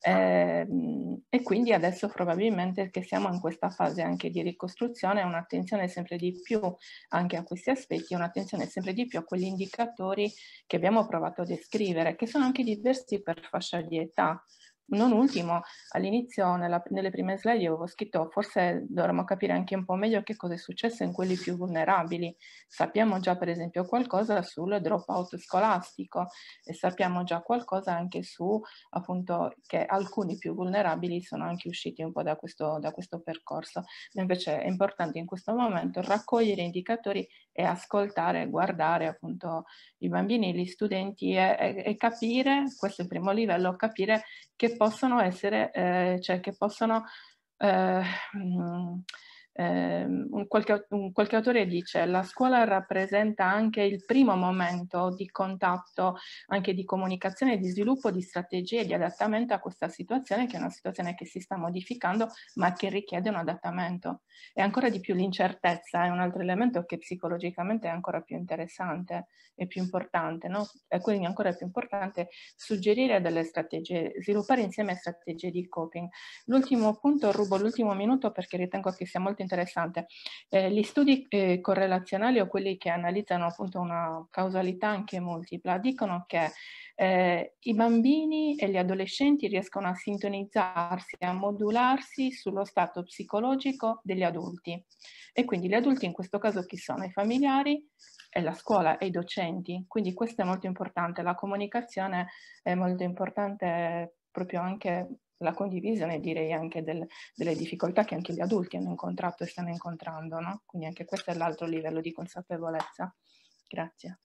Speaker 2: E quindi adesso probabilmente che siamo in questa fase anche di ricostruzione, un'attenzione sempre di più anche a questi aspetti, un'attenzione sempre di più a quegli indicatori che abbiamo provato a descrivere, che sono anche diversi per fascia di età. Non ultimo, all'inizio nelle prime slide io avevo scritto forse dovremmo capire anche un po' meglio che cosa è successo in quelli più vulnerabili. Sappiamo già per esempio qualcosa sul dropout scolastico e sappiamo già qualcosa anche su appunto che alcuni più vulnerabili sono anche usciti un po' da questo percorso. Invece è importante in questo momento raccogliere indicatori e ascoltare, guardare appunto i bambini, gli studenti e capire, questo è il primo livello, capire che possono essere, cioè che possono qualche autore dice: la scuola rappresenta anche il primo momento di contatto, anche di comunicazione, di sviluppo di strategie di adattamento a questa situazione, che è una situazione che si sta modificando ma che richiede un adattamento. E ancora di più l'incertezza è un altro elemento che psicologicamente è ancora più interessante e più importante, no? E quindi ancora più importante suggerire delle strategie, sviluppare insieme strategie di coping. L'ultimo punto, rubo l'ultimo minuto perché ritengo che sia molto interessante. Gli studi correlazionali, o quelli che analizzano appunto una causalità anche multipla, dicono che i bambini e gli adolescenti riescono a sintonizzarsi, a modularsi sullo stato psicologico degli adulti. E quindi gli adulti in questo caso chi sono? I familiari e la scuola e i docenti. Quindi questo è molto importante. La comunicazione è molto importante, proprio anche la condivisione, direi, anche delle difficoltà che anche gli adulti hanno incontrato e stanno incontrando, no? Quindi anche questo è l'altro livello di consapevolezza. Grazie.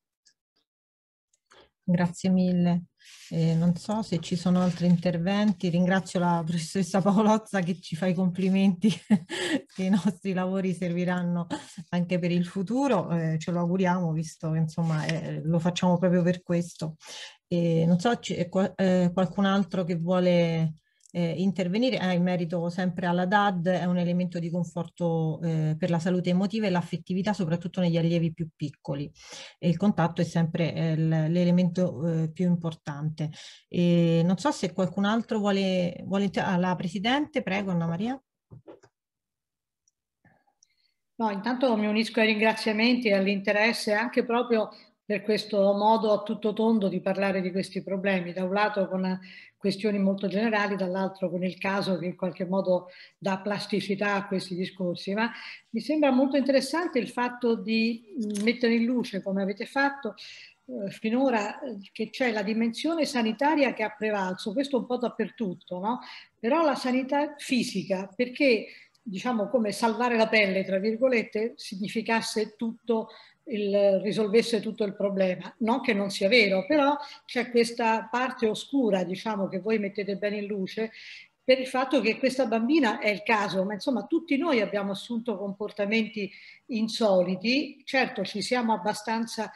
Speaker 4: Grazie mille. Non so se ci sono altri interventi. Ringrazio la professoressa Paolozza che ci fa i complimenti che i nostri lavori serviranno anche per il futuro. Ce lo auguriamo, visto che insomma lo facciamo proprio per questo. Non so, c'è qualcun altro che vuole intervenire in merito sempre alla DAD. È un elemento di conforto per la salute emotiva e l'affettività, soprattutto negli allievi più piccoli, e il contatto è sempre l'elemento più importante. Non so se qualcun altro vuole la Presidente, prego Anna Maria.
Speaker 1: No, intanto mi unisco ai ringraziamenti e all'interesse anche proprio per questo modo a tutto tondo di parlare di questi problemi, da un lato con questioni molto generali, dall'altro con il caso che in qualche modo dà plasticità a questi discorsi. Ma mi sembra molto interessante il fatto di mettere in luce, come avete fatto finora, che c'è la dimensione sanitaria che ha prevalso, questo un po' dappertutto, no? Però la sanità fisica, perché diciamo come salvare la pelle, tra virgolette, significasse tutto risolvesse tutto il problema. Non che non sia vero, però c'è questa parte oscura, diciamo, che voi mettete bene in luce, per il fatto che questa bambina è il caso, ma insomma tutti noi abbiamo assunto comportamenti insoliti. Certo, ci siamo abbastanza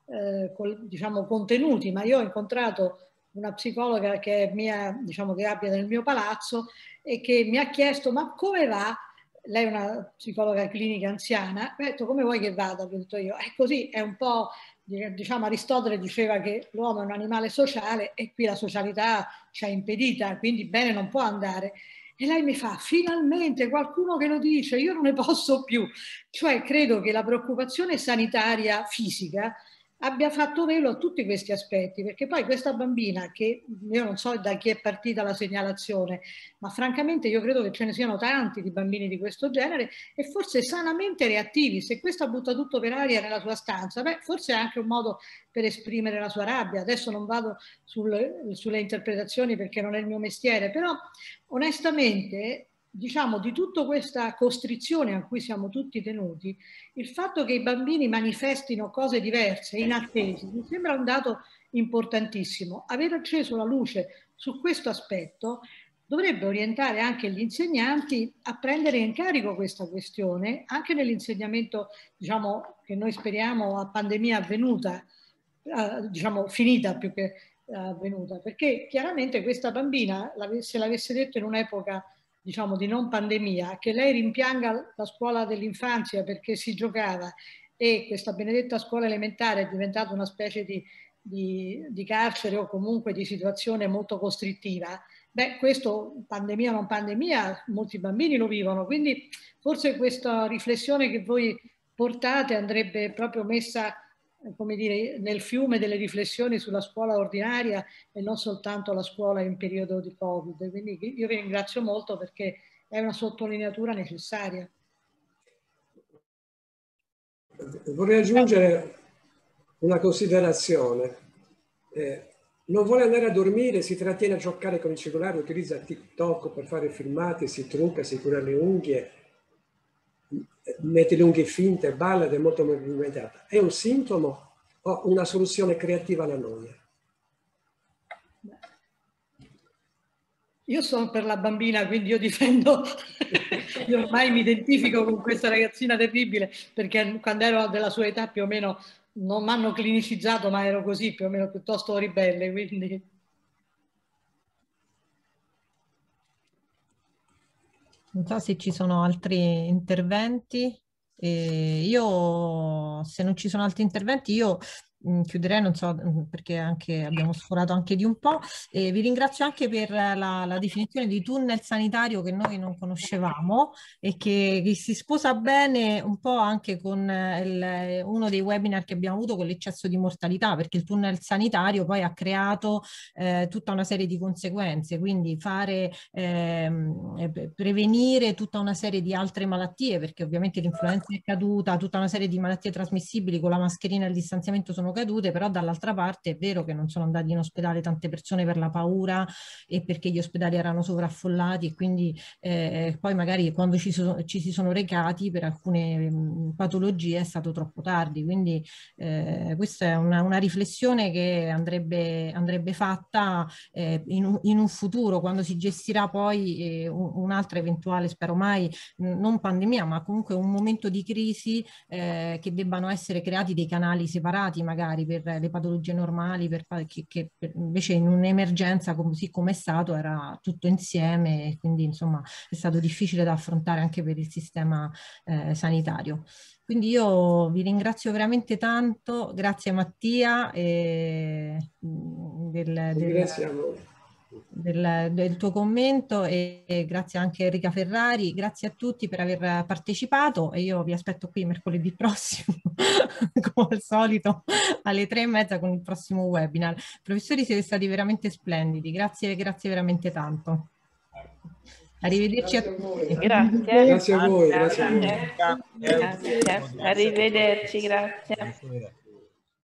Speaker 1: diciamo contenuti, ma io ho incontrato una psicologa che è mia, diciamo, che abita nel mio palazzo e che mi ha chiesto: ma come va? Lei è una psicologa clinica anziana. Mi ha detto: come vuoi che vada? Ho detto io, è così, è un po', diciamo, Aristotele diceva che l'uomo è un animale sociale e qui la socialità ci ha impedita, quindi bene non può andare. E lei mi fa: finalmente qualcuno che lo dice, io non ne posso più. Cioè credo che la preoccupazione sanitaria fisica abbia fatto velo a tutti questi aspetti, perché poi questa bambina, che io non so da chi è partita la segnalazione, ma francamente io credo che ce ne siano tanti di bambini di questo genere e forse sanamente reattivi. Se questa butta tutto per aria nella sua stanza, beh, forse è anche un modo per esprimere la sua rabbia. Adesso non vado sulle interpretazioni perché non è il mio mestiere, però onestamente, diciamo, di tutta questa costrizione a cui siamo tutti tenuti, il fatto che i bambini manifestino cose diverse, inattesi, mi sembra un dato importantissimo. Aver acceso la luce su questo aspetto dovrebbe orientare anche gli insegnanti a prendere in carico questa questione, anche nell'insegnamento, diciamo, che noi speriamo a pandemia avvenuta, diciamo finita più che avvenuta, perché chiaramente questa bambina, se l'avesse detto in un'epoca, diciamo, di non pandemia, che lei rimpianga la scuola dell'infanzia perché si giocava e questa benedetta scuola elementare è diventata una specie di carcere o comunque di situazione molto costrittiva, beh, questo, pandemia o non pandemia, molti bambini lo vivono, quindi forse questa riflessione che voi portate andrebbe proprio messa, come dire, nel fiume delle riflessioni sulla scuola ordinaria e non soltanto la scuola in periodo di Covid. Quindi io vi ringrazio molto perché è una sottolineatura necessaria.
Speaker 5: Vorrei aggiungere una considerazione. Non vuole andare a dormire, si trattiene a giocare con il cellulare, utilizza TikTok per fare filmati, si trucca, si cura le unghie, mette le unghie finte, balla ed è molto movimentata. È un sintomo o una soluzione creativa alla noia?
Speaker 1: Io sono per la bambina, quindi io difendo Io ormai mi identifico con questa ragazzina terribile, perché quando ero della sua età più o meno non mi hanno clinicizzato, ma ero così, più o meno piuttosto ribelle, quindi...
Speaker 4: Non so se ci sono altri interventi. Io, se non ci sono altri interventi, io chiuderei, non so, perché anche abbiamo sforato anche di un po'. Vi ringrazio anche per la definizione di tunnel sanitario che noi non conoscevamo e che si sposa bene un po' anche con uno dei webinar che abbiamo avuto con l'eccesso di mortalità, perché il tunnel sanitario poi ha creato tutta una serie di conseguenze, quindi prevenire tutta una serie di altre malattie, perché ovviamente l'influenza è caduta, tutta una serie di malattie trasmissibili con la mascherina e il distanziamento sono cadute, però dall'altra parte è vero che non sono andati in ospedale tante persone per la paura e perché gli ospedali erano sovraffollati, e quindi poi magari quando ci si sono recati per alcune patologie è stato troppo tardi, quindi questa è una riflessione che andrebbe fatta in un futuro, quando si gestirà poi un'altra eventuale, spero mai, non pandemia, ma comunque un momento di crisi, che debbano essere creati dei canali separati magari per le patologie normali, che invece in un'emergenza così come è stato era tutto insieme, e quindi insomma è stato difficile da affrontare anche per il sistema sanitario. Quindi io vi ringrazio veramente tanto, grazie Mattia del tuo commento, e grazie anche a Enrica Ferrari, grazie a tutti per aver partecipato, e io vi aspetto qui mercoledì prossimo come al solito alle 3:30 con il prossimo webinar. Professori, siete stati veramente splendidi, grazie veramente tanto. Arrivederci a tutti.
Speaker 2: Grazie.
Speaker 5: Grazie a voi.
Speaker 2: Grazie. Arrivederci, grazie.